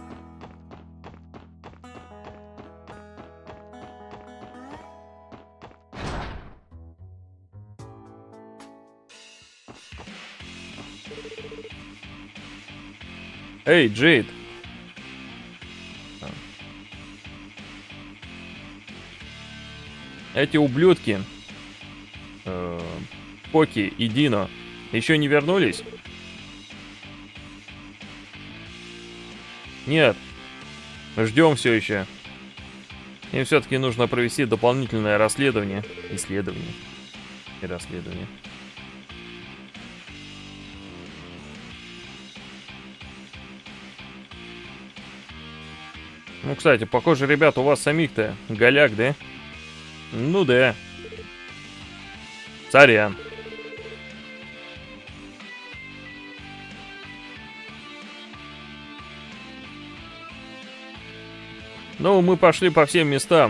Эй, Джейд! Эти ублюдки, э, Поки и Дино, еще не вернулись? Нет. Ждем все еще. Им все-таки нужно провести дополнительное расследование. Исследование. И расследование. Ну, кстати, похоже, ребят, у вас самих-то голяк, да? Ну да. Сорян. Ну, мы пошли по всем местам,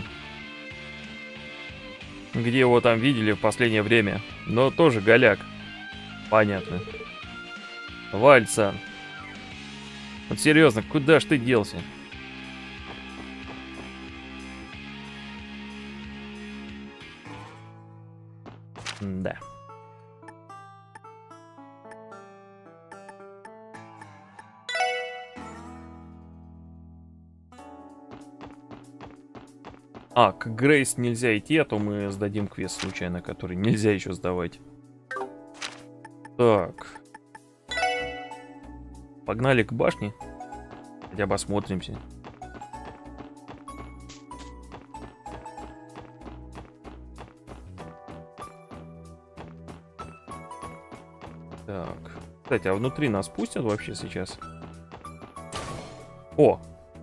где его там видели в последнее время. Но тоже голяк. Понятно. Вальца. Вот серьезно, куда ж ты делся? Да. А, к Грейс нельзя идти, а то мы сдадим квест случайно, который нельзя еще сдавать. Так. Погнали к башне. Хотя бы осмотримся. Так. Кстати, а внутри нас пустят вообще сейчас? О!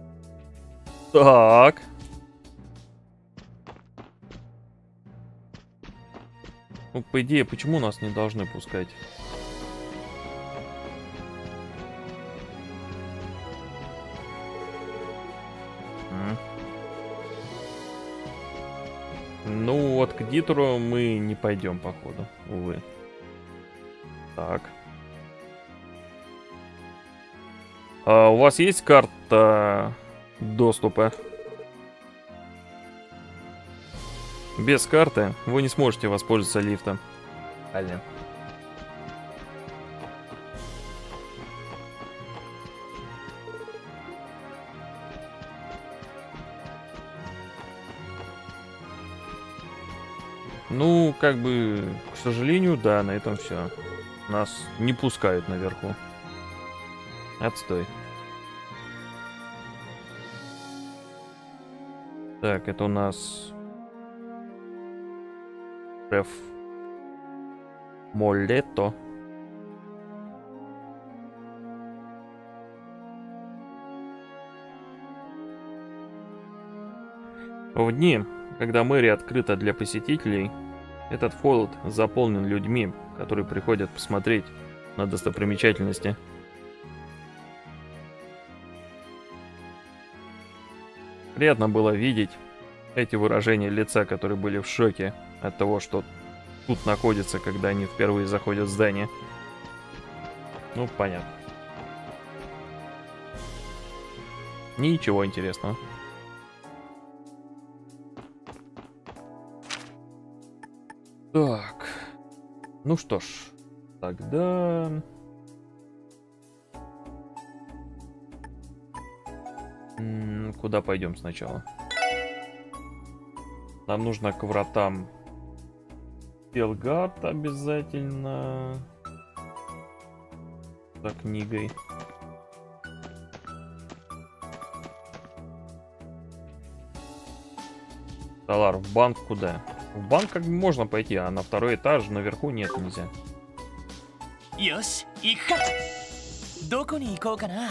Так. Ну, по идее, почему нас не должны пускать? М. Ну, вот к Дитеру мы не пойдем, походу, увы. Так. А у вас есть карта доступа? Без карты вы не сможете воспользоваться лифтом. Алле. Ну, как бы, к сожалению, да, на этом все. Нас не пускают наверху. Отстой. Так, это у нас... Шеф Молето. В дни, когда мэрия открыта для посетителей, этот фолд заполнен людьми, которые приходят посмотреть на достопримечательности. Приятно было видеть эти выражения лица, которые были в шоке от того, что тут находится, когда они впервые заходят в здание. Ну, понятно. Ничего интересного. Так. Ну что ж, тогда... М, куда пойдем сначала? Нам нужно к вратам Белгард обязательно. За книгой. Талар, в банк куда? В банк как бы можно пойти, а на второй этаж наверху нет, нельзя. Ёш, икка. Доко ни икоу кана?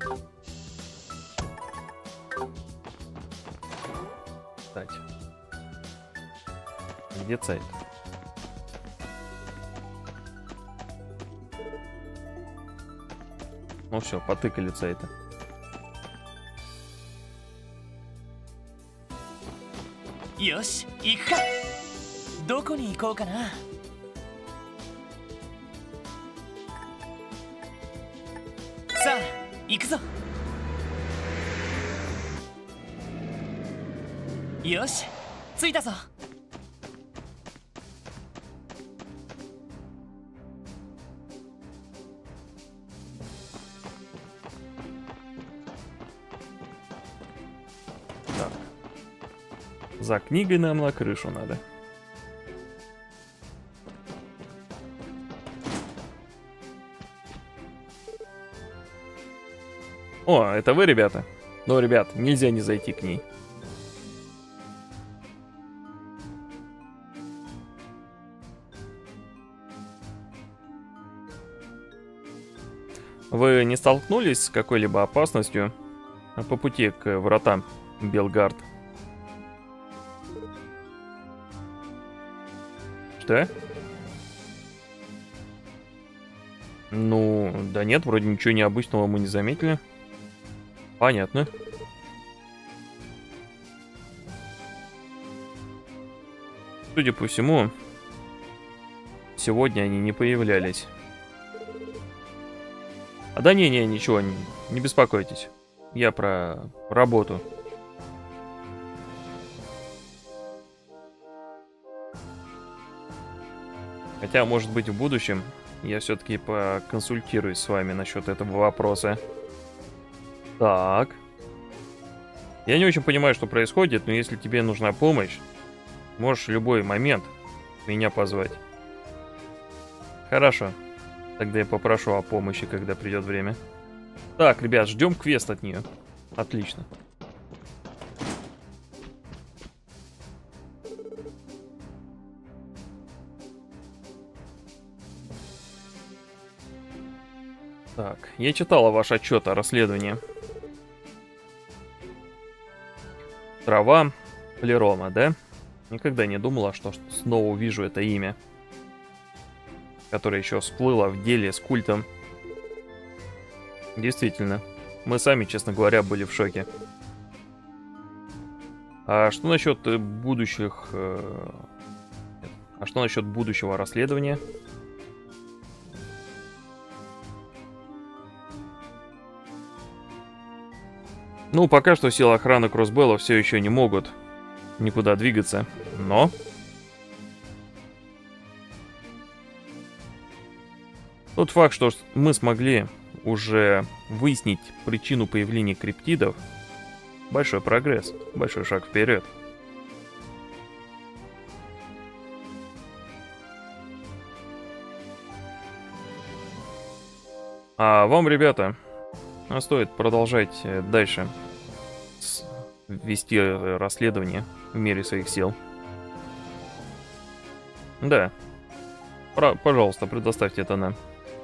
Кстати. Где сайт? Ну все, потыкали сайты. Ёш, икка. Доко ни икоу кана? Са, икуぞ. Ёし、着いたぞ。 Так. За книгой нам на крышу надо. О, это вы, ребята? Ну, ребят, нельзя не зайти к ней. Вы не столкнулись с какой-либо опасностью по пути к вратам Белгард. Что? Ну, да нет, вроде ничего необычного мы не заметили. Понятно. Судя по всему, сегодня они не появлялись. А да не, не, ничего, не, не беспокойтесь. Я про работу. Хотя, может быть, в будущем я все-таки поконсультируюсь с вами насчет этого вопроса. Так. Я не очень понимаю, что происходит, но если тебе нужна помощь, можешь в любой момент меня позвать. Хорошо. Тогда я попрошу о помощи, когда придет время. Так, ребят, ждем квест от нее. Отлично. Так, я читала ваш отчет о расследовании. Трава Плерома, да? Никогда не думала, что снова увижу это имя, которое еще всплыло в деле с культом. Действительно, мы сами, честно говоря, были в шоке. А что насчет будущих... Э... А что насчет будущего расследования? Ну, пока что силы охраны Кроссбелла все еще не могут никуда двигаться, но... Тот факт, что мы смогли уже выяснить причину появления криптидов, большой прогресс, большой шаг вперед. А вам, ребята, стоит продолжать дальше вести расследование в мере своих сил. Да. Про, пожалуйста, предоставьте это нам.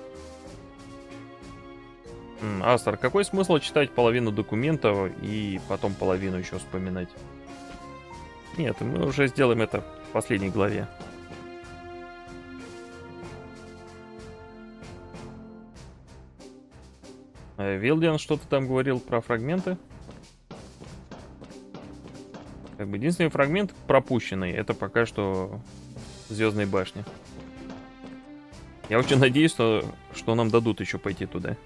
Астер, какой смысл читать половину документов и потом половину еще вспоминать? Нет, мы уже сделаем это в последней главе. Вилдиан что-то там говорил про фрагменты. Как бы единственный фрагмент пропущенный, это пока что Звездные башни. Я очень надеюсь, что, что нам дадут еще пойти туда.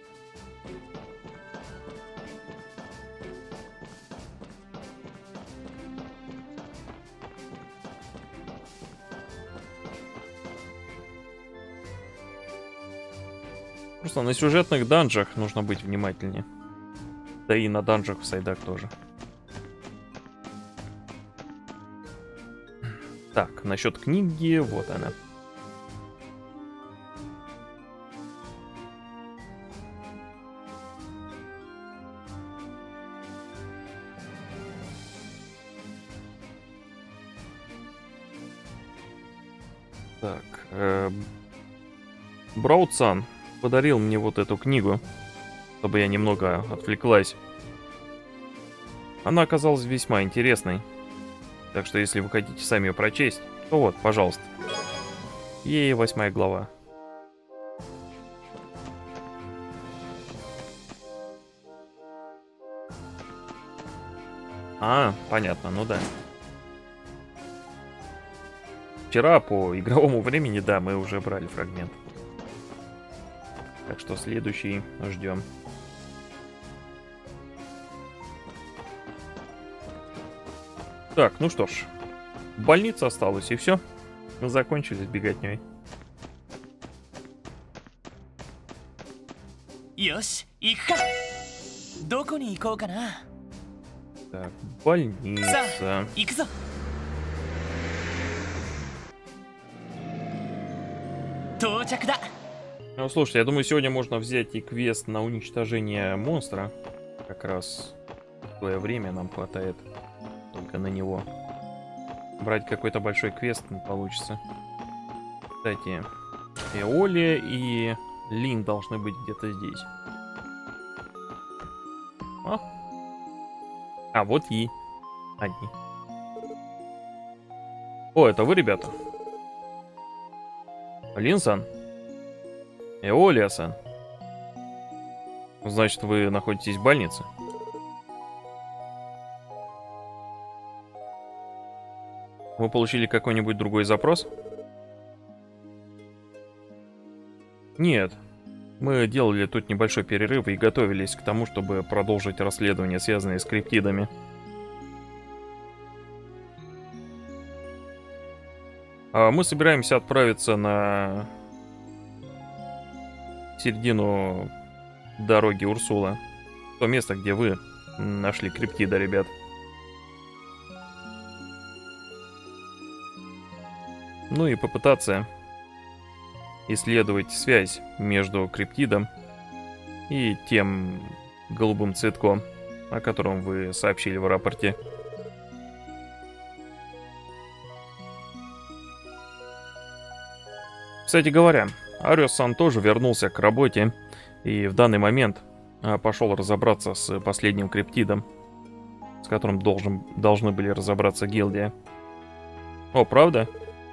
Просто на сюжетных данжах нужно быть внимательнее. Да и на данжах в сайдах тоже. Так, насчет книги, вот она. Так, э, Браудсан подарил мне вот эту книгу, чтобы я немного отвлеклась. Она оказалась весьма интересной. Так что, если вы хотите сами ее прочесть, то вот, пожалуйста. Ей восьмая глава. А, понятно, ну да. Вчера по игровому времени, да, мы уже брали фрагмент. Так что следующий ждем. Так, ну что ж. Больница осталась, и все. Мы закончили с беготней. Ёшь, икка. Доко ни икоу кана? Так, больница. Икзо. Тоучаку да. Ну, слушайте, я думаю, сегодня можно взять и квест на уничтожение монстра. Как раз в свое время нам хватает только на него. Брать какой-то большой квест не получится. Кстати, Эолия и Лин должны быть где-то здесь. А, А, вот и они. О, это вы, ребята? Лин-сан? Эолия-сан? Значит, вы находитесь в больнице? Вы получили какой-нибудь другой запрос? Нет. Мы делали тут небольшой перерыв и готовились к тому, чтобы продолжить расследование, связанное с криптидами. А мы собираемся отправиться на середину дороги Урсула. То место, где вы нашли криптида, ребят. Ну и попытаться исследовать связь между криптидом и тем голубым цветком, о котором вы сообщили в рапорте. Кстати говоря, Ариос-сан тоже вернулся к работе и в данный момент пошел разобраться с последним криптидом, с которым должен, должны были разобраться гильдия. О, правда?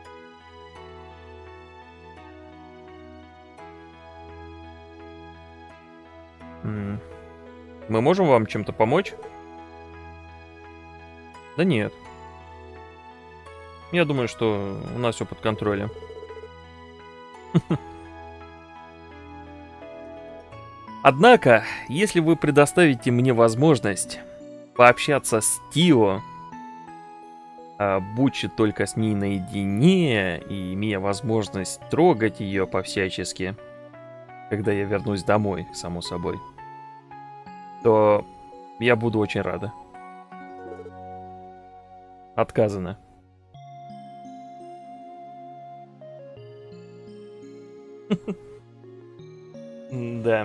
Мы можем вам чем-то помочь? Да нет. Я думаю, что у нас все под контролем. Однако, если вы предоставите мне возможность пообщаться с Тио, будучи только с ней наедине и имея возможность трогать ее по-всячески, когда я вернусь домой, само собой, то я буду очень рада. Отказано. Да.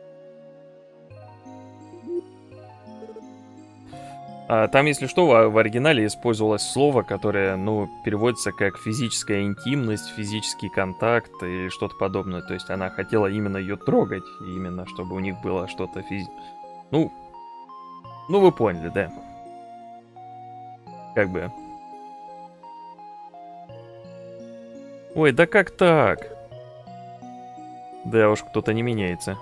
А, там, если что, в, в оригинале использовалось слово, которое, ну, переводится как физическая интимность, физический контакт или что-то подобное. То есть она хотела именно ее трогать, именно чтобы у них было что-то физи... Ну, ну вы поняли, да? Как бы. Ой, да как так? Да уж, кто-то не меняется.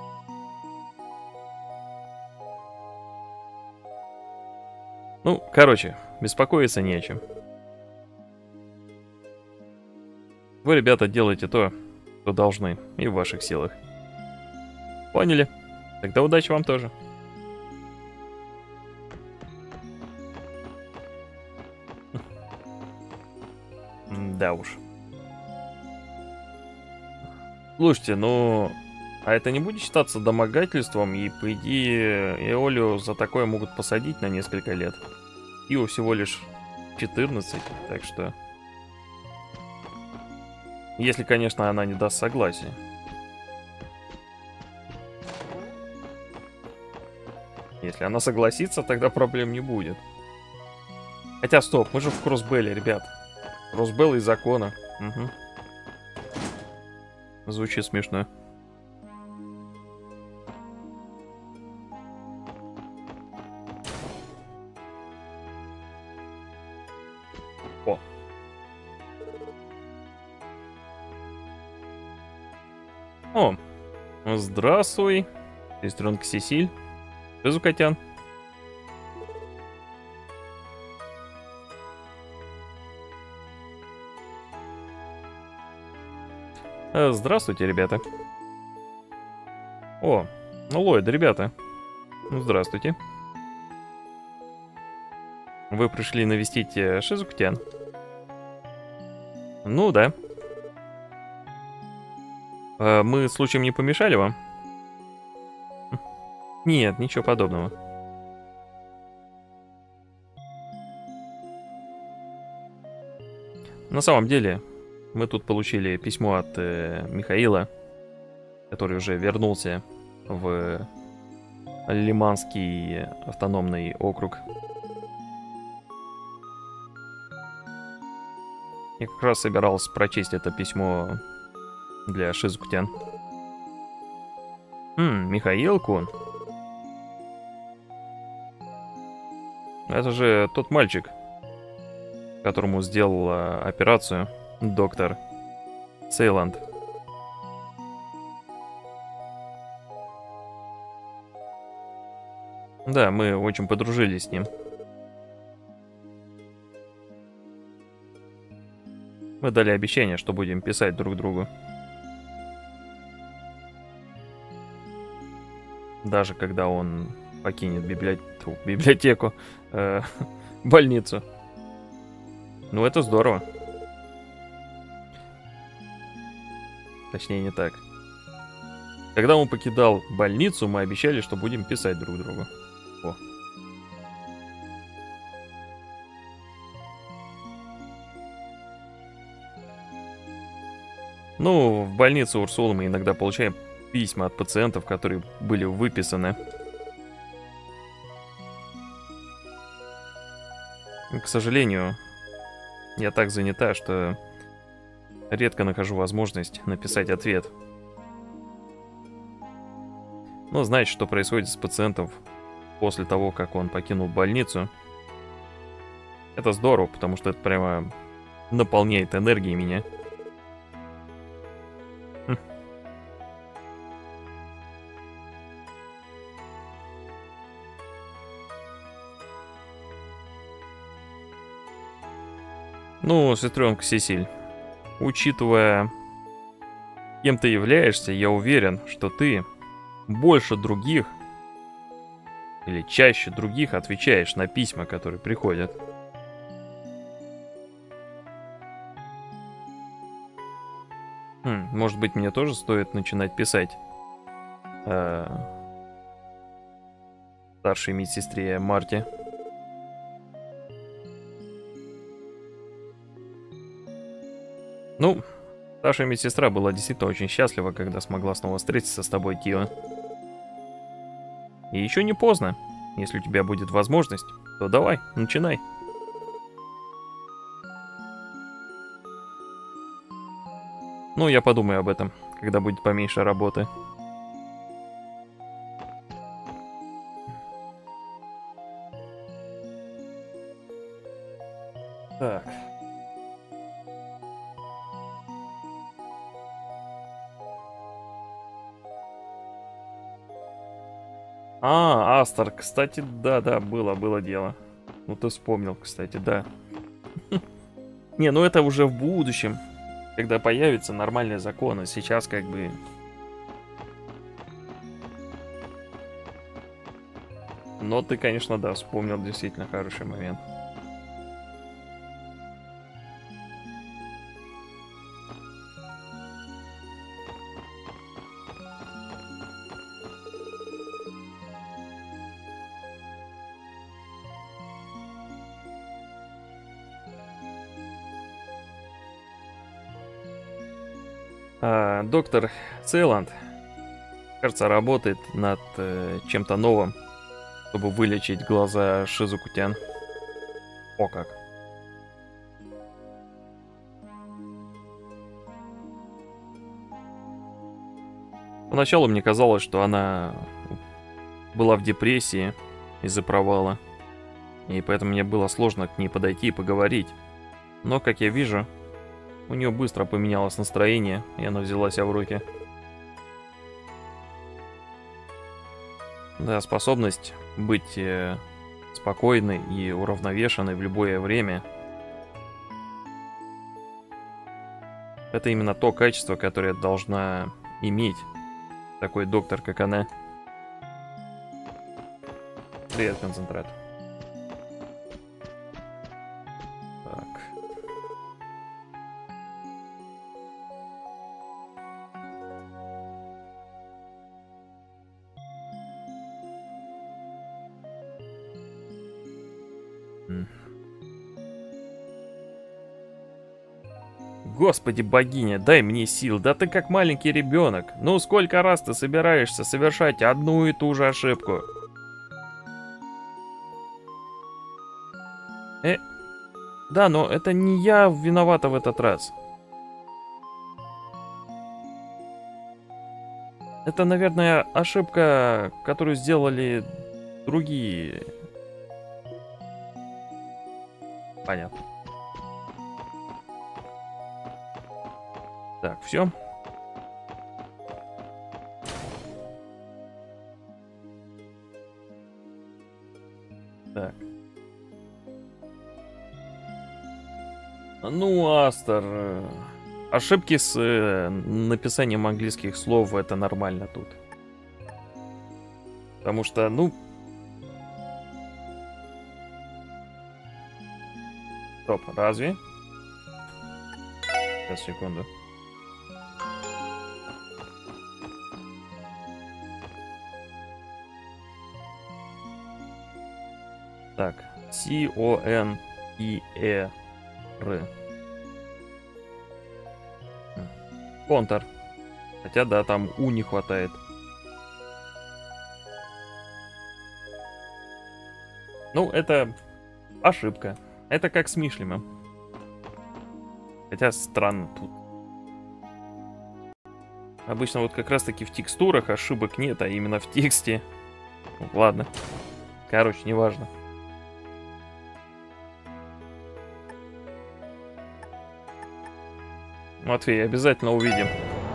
Ну, короче, беспокоиться не о чем. Вы, ребята, делаете то, что должны, и в ваших силах. Поняли? Тогда удачи вам тоже. Да уж. Слушайте, ну... А это не будет считаться домогательством, и, по идее, Эолию за такое могут посадить на несколько лет. Ио всего лишь четырнадцать, так что... Если, конечно, она не даст согласия. Если она согласится, тогда проблем не будет. Хотя, стоп, мы же в Кроссбелле, ребят. Кроссбелл и закона. Угу. Звучит смешно. О. О. Здравствуй, сестренка Сесиль. Шизу-котян. Здравствуйте, ребята. О, ну Ллойд, ребята. Здравствуйте. Вы пришли навестить Шизу-котян? Ну да. Мы случаем не помешали вам? Нет, ничего подобного. На самом деле, мы тут получили письмо от э, Михаила, который уже вернулся в Лиманский автономный округ. Я как раз собирался прочесть это письмо для Шизу-котян. Хм, Михаил-кун. Это же тот мальчик, которому сделал а, операцию доктор Сейланд. Да, мы очень подружились с ним. Мы дали обещание, что будем писать друг другу. Даже когда он покинет библиот... Фу, библиотеку, э, больницу. Ну, это здорово. Точнее, не так. Когда он покидал больницу, мы обещали, что будем писать друг другу. О. Ну, в больнице Урсулы мы иногда получаем письма от пациентов, которые были выписаны. К сожалению, я так занята, что редко нахожу возможность написать ответ. Но знать, что происходит с пациентом после того, как он покинул больницу, это здорово, потому что это прямо наполняет энергией меня. Хм. Ну, сестренка Сесиль, учитывая, кем ты являешься, я уверен, что ты больше других или чаще других отвечаешь на письма, которые приходят. Хм, может быть, мне тоже стоит начинать писать э, старшей медсестре Марте. Ну, старшая медсестра была действительно очень счастлива, когда смогла снова встретиться с тобой, Кио. И еще не поздно. Если у тебя будет возможность, то давай, начинай. Ну, я подумаю об этом, когда будет поменьше работы. Так. А, Астер, кстати, да-да, было, было дело. Ну, ты вспомнил, кстати, да. Не, ну это уже в будущем, когда появятся нормальные законы. Сейчас как бы... Но ты, конечно, да, вспомнил действительно хороший момент. А, доктор Сейланд, кажется, работает над э, чем-то новым, чтобы вылечить глаза Шизукутян. О как. Поначалу мне казалось, что она была в депрессии из-за провала, и поэтому мне было сложно к ней подойти и поговорить. Но, как я вижу, у нее быстро поменялось настроение, и она взяла себя в руки. Да, способность быть э, спокойной и уравновешенной в любое время — это именно то качество, которое должна иметь такой доктор, как она. Привет, концентрат. Так. Господи, богиня, дай мне сил. Да ты как маленький ребенок. Ну сколько раз ты собираешься совершать одну и ту же ошибку? Э, да, но это не я виновата в этот раз. Это, наверное, ошибка, которую сделали другие. Понятно. Так, все. Так. Ну, Астер, э, ошибки с э, написанием английских слов — это нормально тут. Потому что, ну... Стоп, разве? Сейчас, секунду. Так, C O N I E R. Контр. Хотя, да, там У не хватает. Ну, это ошибка. Это как с Мишлемом. Хотя странно тут. Обычно вот как раз таки в текстурах ошибок нет, а именно в тексте. Ну, ладно. Короче, неважно. Матвей, обязательно увидим.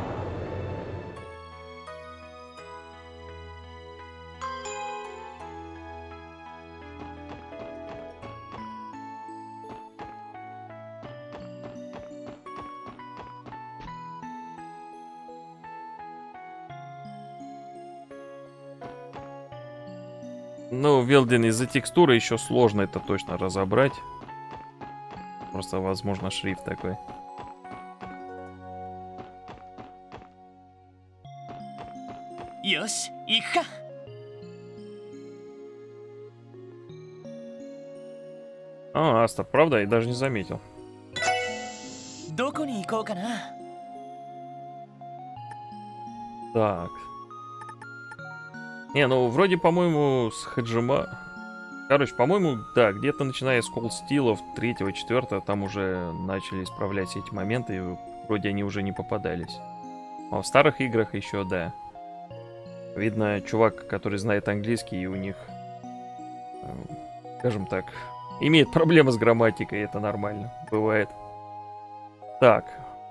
Ну, Велдин, из-за текстуры еще сложно это точно разобрать. Просто, возможно, шрифт такой. Ёшь, иха. А, Астер, правда? Я даже не заметил. Доко ни икоу кана? Так. Не, ну вроде, по-моему, с Хаджима... Короче, по-моему, да, где-то начиная с Cold Steel третьего, четвертого, там уже начали исправлять эти моменты, и вроде они уже не попадались. А в старых играх еще, да. Видно, чувак, который знает английский, и у них, скажем так, имеет проблемы с грамматикой, это нормально, бывает. Так.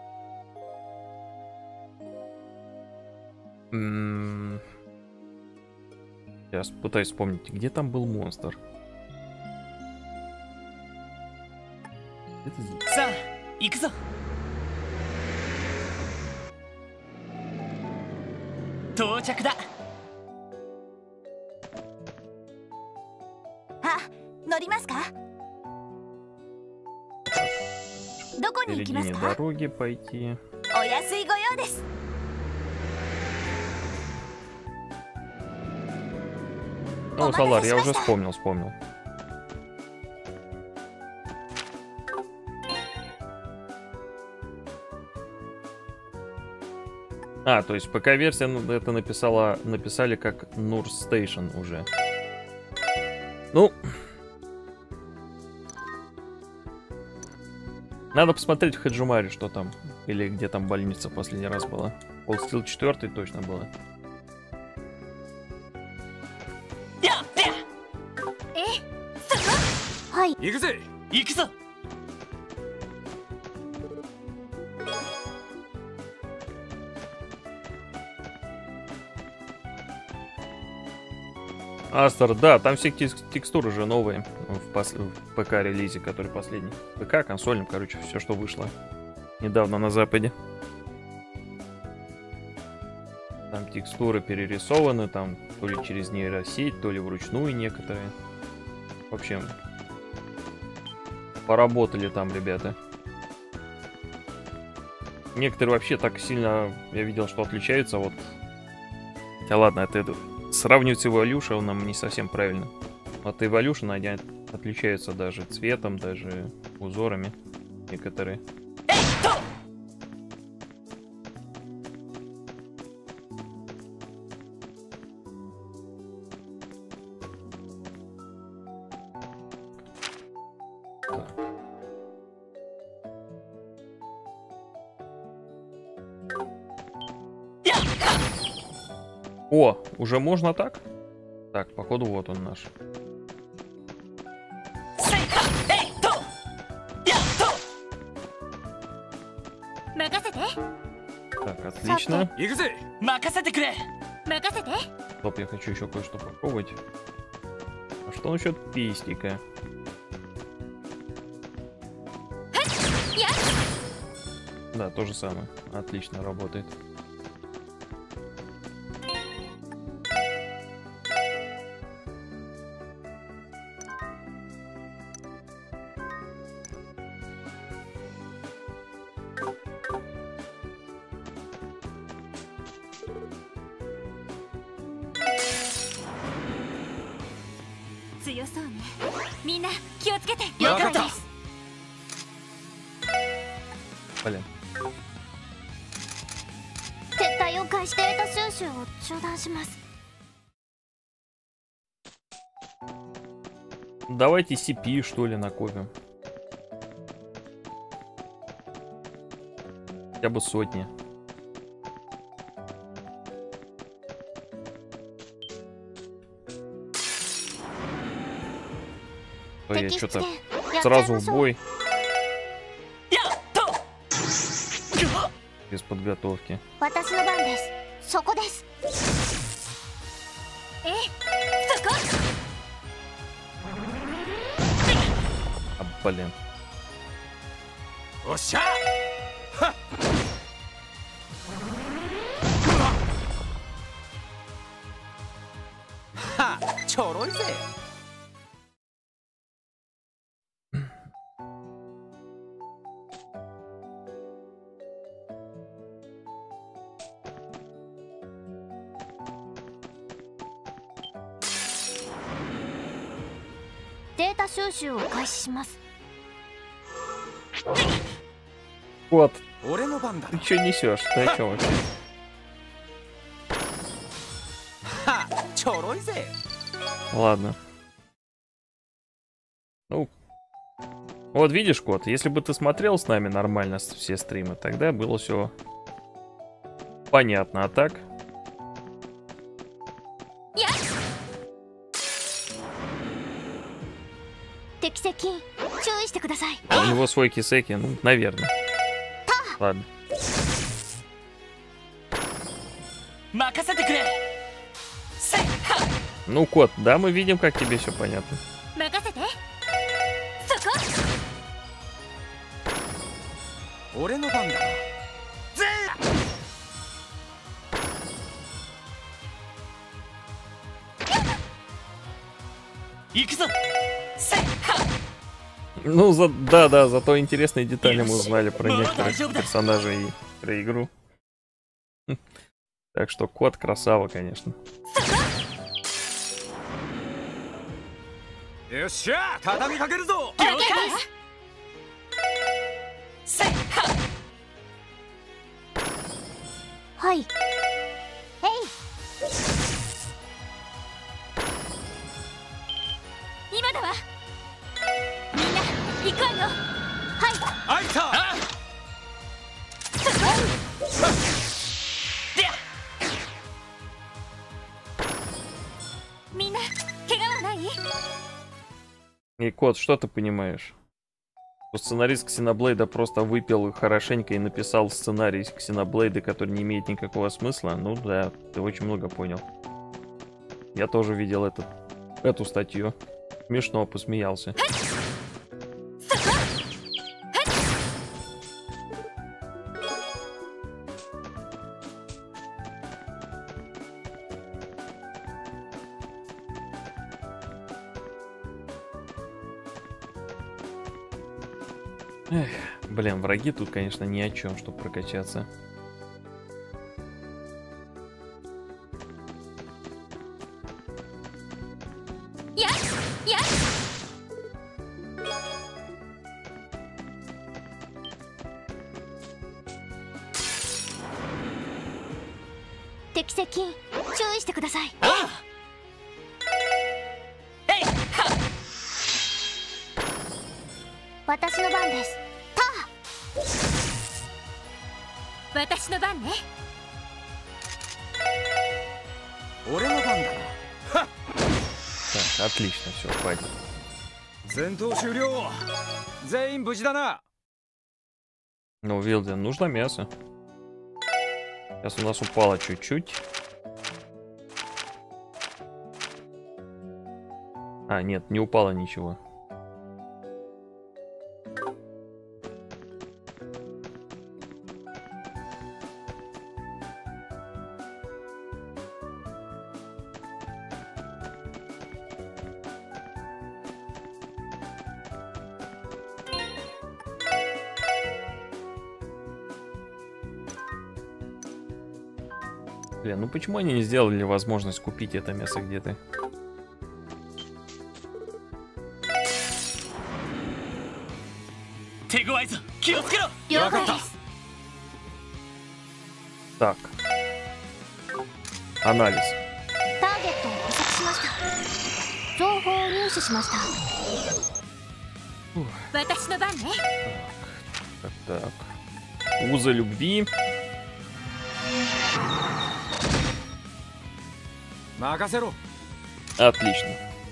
М-м- Сейчас пытаюсь вспомнить, где там был монстр. Это здесь. Са, икузо. Тоучаку да. 乗りますか？どこ В に行きます середине か？ дороги пойти. お安いご用です。 Ну, Солар, я уже вспомнил, вспомнил. А, то есть ПК-версия это написала, написали как Nur Station уже. Ну... Надо посмотреть в Хаджимаре, что там. Или где там больница последний раз была. Cold Steel четыре точно было. Э? はい。 行くぜ。行くぞ。 Астер, да, там все текст текстуры уже новые в, пос в ПК-релизе, который последний. ПК, консольном, короче, все, что вышло недавно на Западе. Там текстуры перерисованы, там то ли через нейросеть, то ли вручную некоторые. В общем, поработали там ребята. Некоторые вообще так сильно, я видел, что отличаются. Вот. Хотя ладно, это, это сравнивать с Evolution не совсем правильно. От Evolution они отличаются даже цветом, даже узорами некоторые. О, уже можно так? Так, походу вот он наш. Так, отлично. 行くぜ任せてくれ任せて。 Стоп, я хочу еще кое-что попробовать. А что насчет пестика? Да, то же самое. Отлично работает. Блин. 撤退を開始、データ収集を中断します。 Давайте си пи, что ли, накопим. Хотя бы сотни. То я что-то сразу в бой. Без подготовки. А, блин. Вот. Ты что несешь? Ты о чем вообще? Ладно. Ну, вот видишь, кот, если бы ты смотрел с нами нормально все стримы, тогда было все понятно, а так... У него свой кисеки, ну, наверное. Ладно. Ну, кот, да, мы видим, как тебе все понятно. Ну, за... да, да, зато интересные детали мы узнали про некоторых персонажей и про игру. Так что кот красава, конечно. И кот, что ты понимаешь? Что сценарист Ксеноблейда просто выпил хорошенько и написал сценарий Ксеноблейда, который не имеет никакого смысла? Ну да, ты очень много понял. Я тоже видел этот, эту статью. Смешно посмеялся. Эх, блин, враги тут, конечно, ни о чем, чтобы прокачаться. Так, отлично, все, хватит. Ну, Вилден, нужно мясо. Сейчас у нас упало чуть-чуть. А, нет, не упало ничего. Блин, ну почему они не сделали возможность купить это мясо где-то? Так. Анализ. ターゲットを捕捉しました。情報を入手しました。私の番ね。 Так, так. Узы любви. Отлично.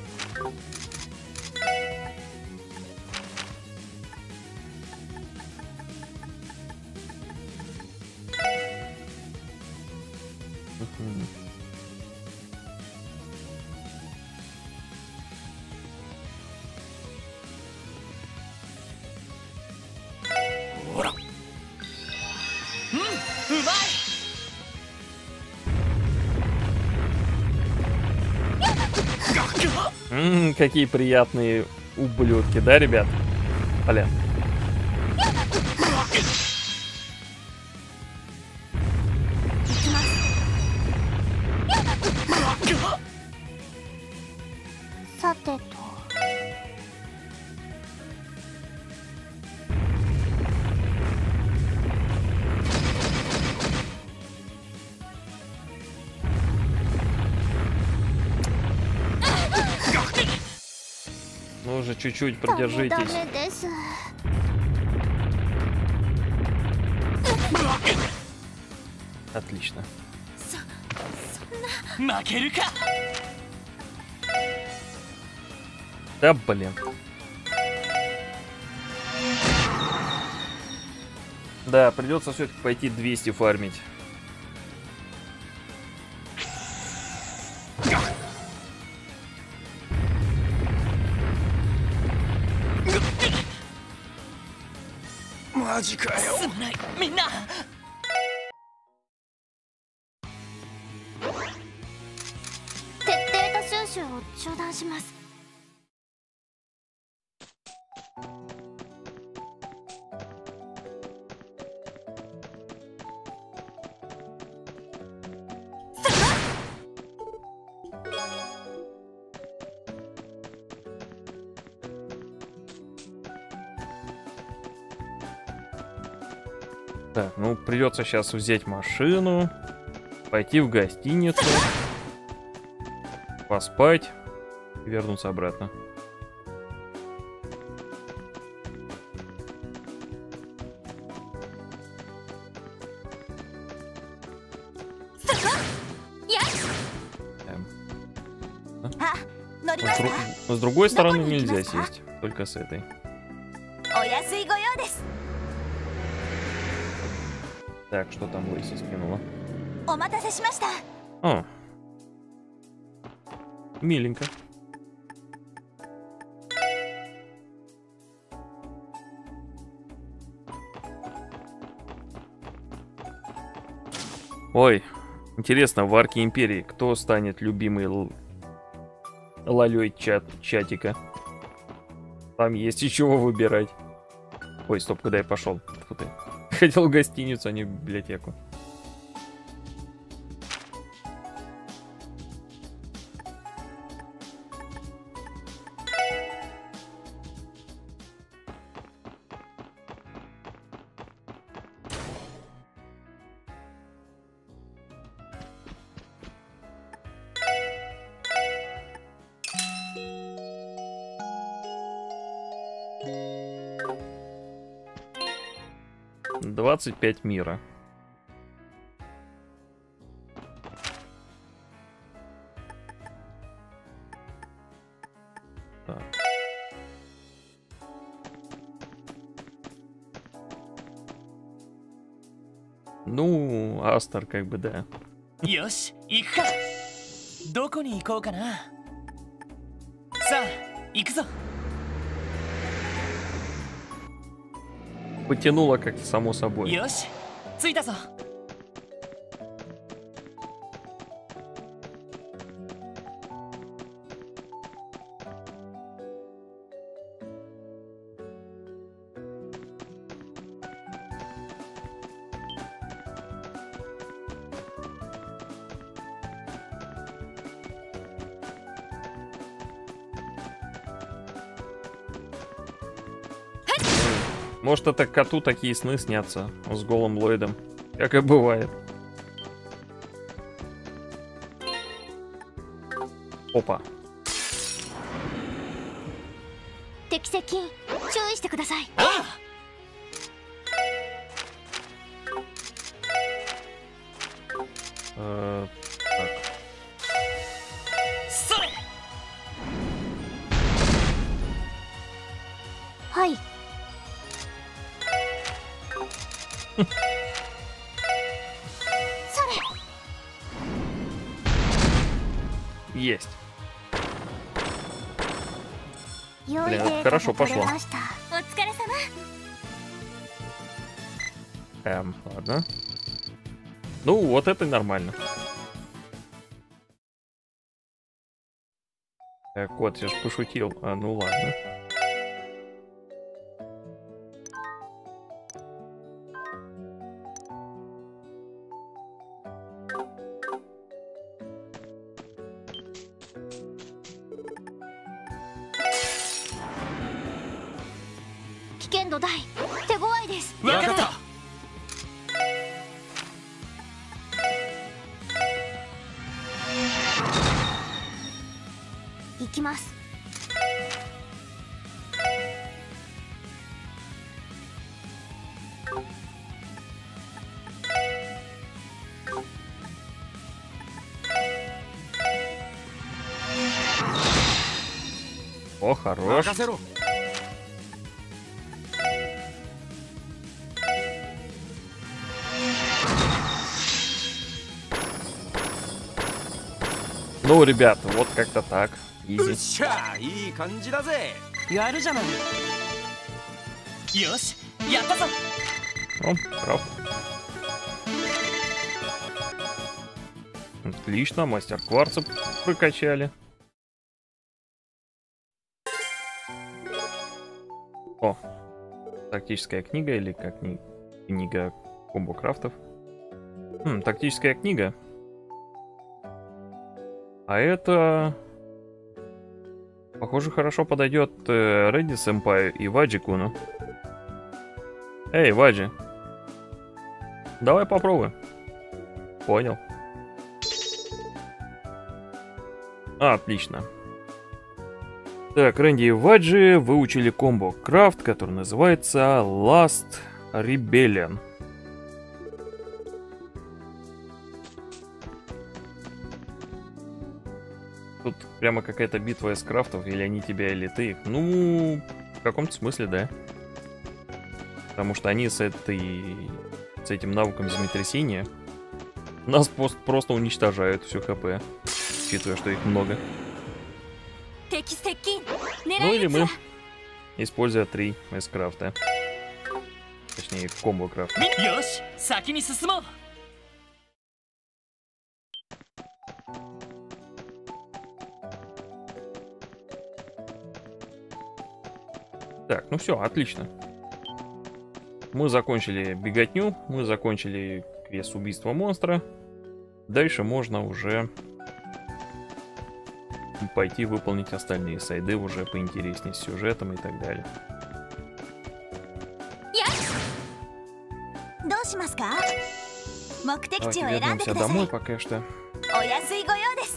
Мгм. М, какие приятные ублюдки, да, ребят? Блин. Ну уже чуть-чуть продержитесь. Отлично. Да блин. Да, придется все-таки пойти двести фармить. Так, ну придется сейчас взять машину, пойти в гостиницу, поспать и вернуться обратно. Эм. А? Но с, друг... Но с другой стороны нельзя сесть, только с этой. Так, что там Лейси скинула? О, миленько. Ой, интересно, в Арке Империи кто станет любимой л... лалей чат чатика? Там есть из чего выбирать. Ой, стоп, куда я пошел? Фу ты. Хотел в гостиницу, а не в библиотеку. двадцать пять мира. Так. Ну, Астер, как бы, да. よし行くか。どこに行こうかな。さあ行くぞ。 Потянуло как-то само собой. よし着いたぞ。 Может, это коту такие сны снятся с голым Ллойдом, как и бывает. Опа. 敵接近注意してください。 Э, так. それ。 はい。 そ Есть. れ。良い Блин, データ хорошо が取れ пошло. ました。お疲れ様。 Эм, ладно. Ну, вот это нормально. Так, вот, я же пошутил. А, ну ладно. .危険度大手強いです。 わかった。 行きます。 О, хорош. 任せろ。 Ну, ребята, вот как-то так. うっ Изи. しゃいい感じだぜ。やるじゃない。よしやったぞ。 О, прав. Отлично, мастер кварца прокачали. О, тактическая книга или как кни... книга комбо-крафтов. Хм, тактическая книга. А это... Похоже, хорошо подойдет э, Редди Сэмпаю и Ваджи Куну. Эй, Ваджи. Давай попробуем. Понял. А, отлично. Так, Рэнди и Ваджи выучили комбо крафт, который называется Last Rebellion. Тут прямо какая-то битва из крафтов, или они тебя, или ты их. Ну, в каком-то смысле, да. Потому что они с этой... с этим навыком землетрясения нас просто, просто уничтожают всю хп, учитывая, что их много. 敵接近 Ну 狙 или い撃つ мы, わ。 используя три из крафта. Точнее, комбо крафт. よし先に進もう。 Так, ну все, отлично. Мы закончили беготню, мы закончили квест убийства монстра. Дальше можно уже пойти выполнить остальные сайды уже поинтереснее с сюжетом и так далее. どうしますか？目的地 Давайте を選んで вернемся くださ домой い。 пока что. お安いご用です。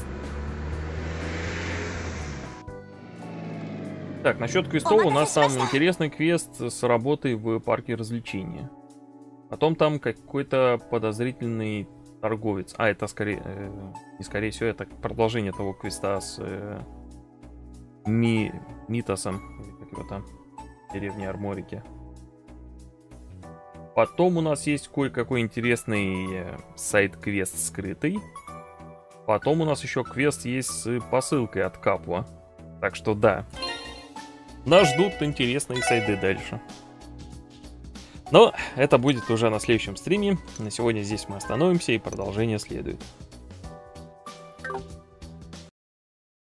Так, насчет квестов у нас самый интересный квест с работой в парке развлечения. Потом там какой-то подозрительный торговец. А, это скорее... Э, не скорее всего, это продолжение того квеста с э, Ми, Митосом. Или как его там? В деревне Арморики. Потом у нас есть кое-какой интересный сайт-квест скрытый. Потом у нас еще квест есть с посылкой от Капуа. Так что да, нас ждут интересные сайды дальше. Но это будет уже на следующем стриме. На сегодня здесь мы остановимся, и продолжение следует.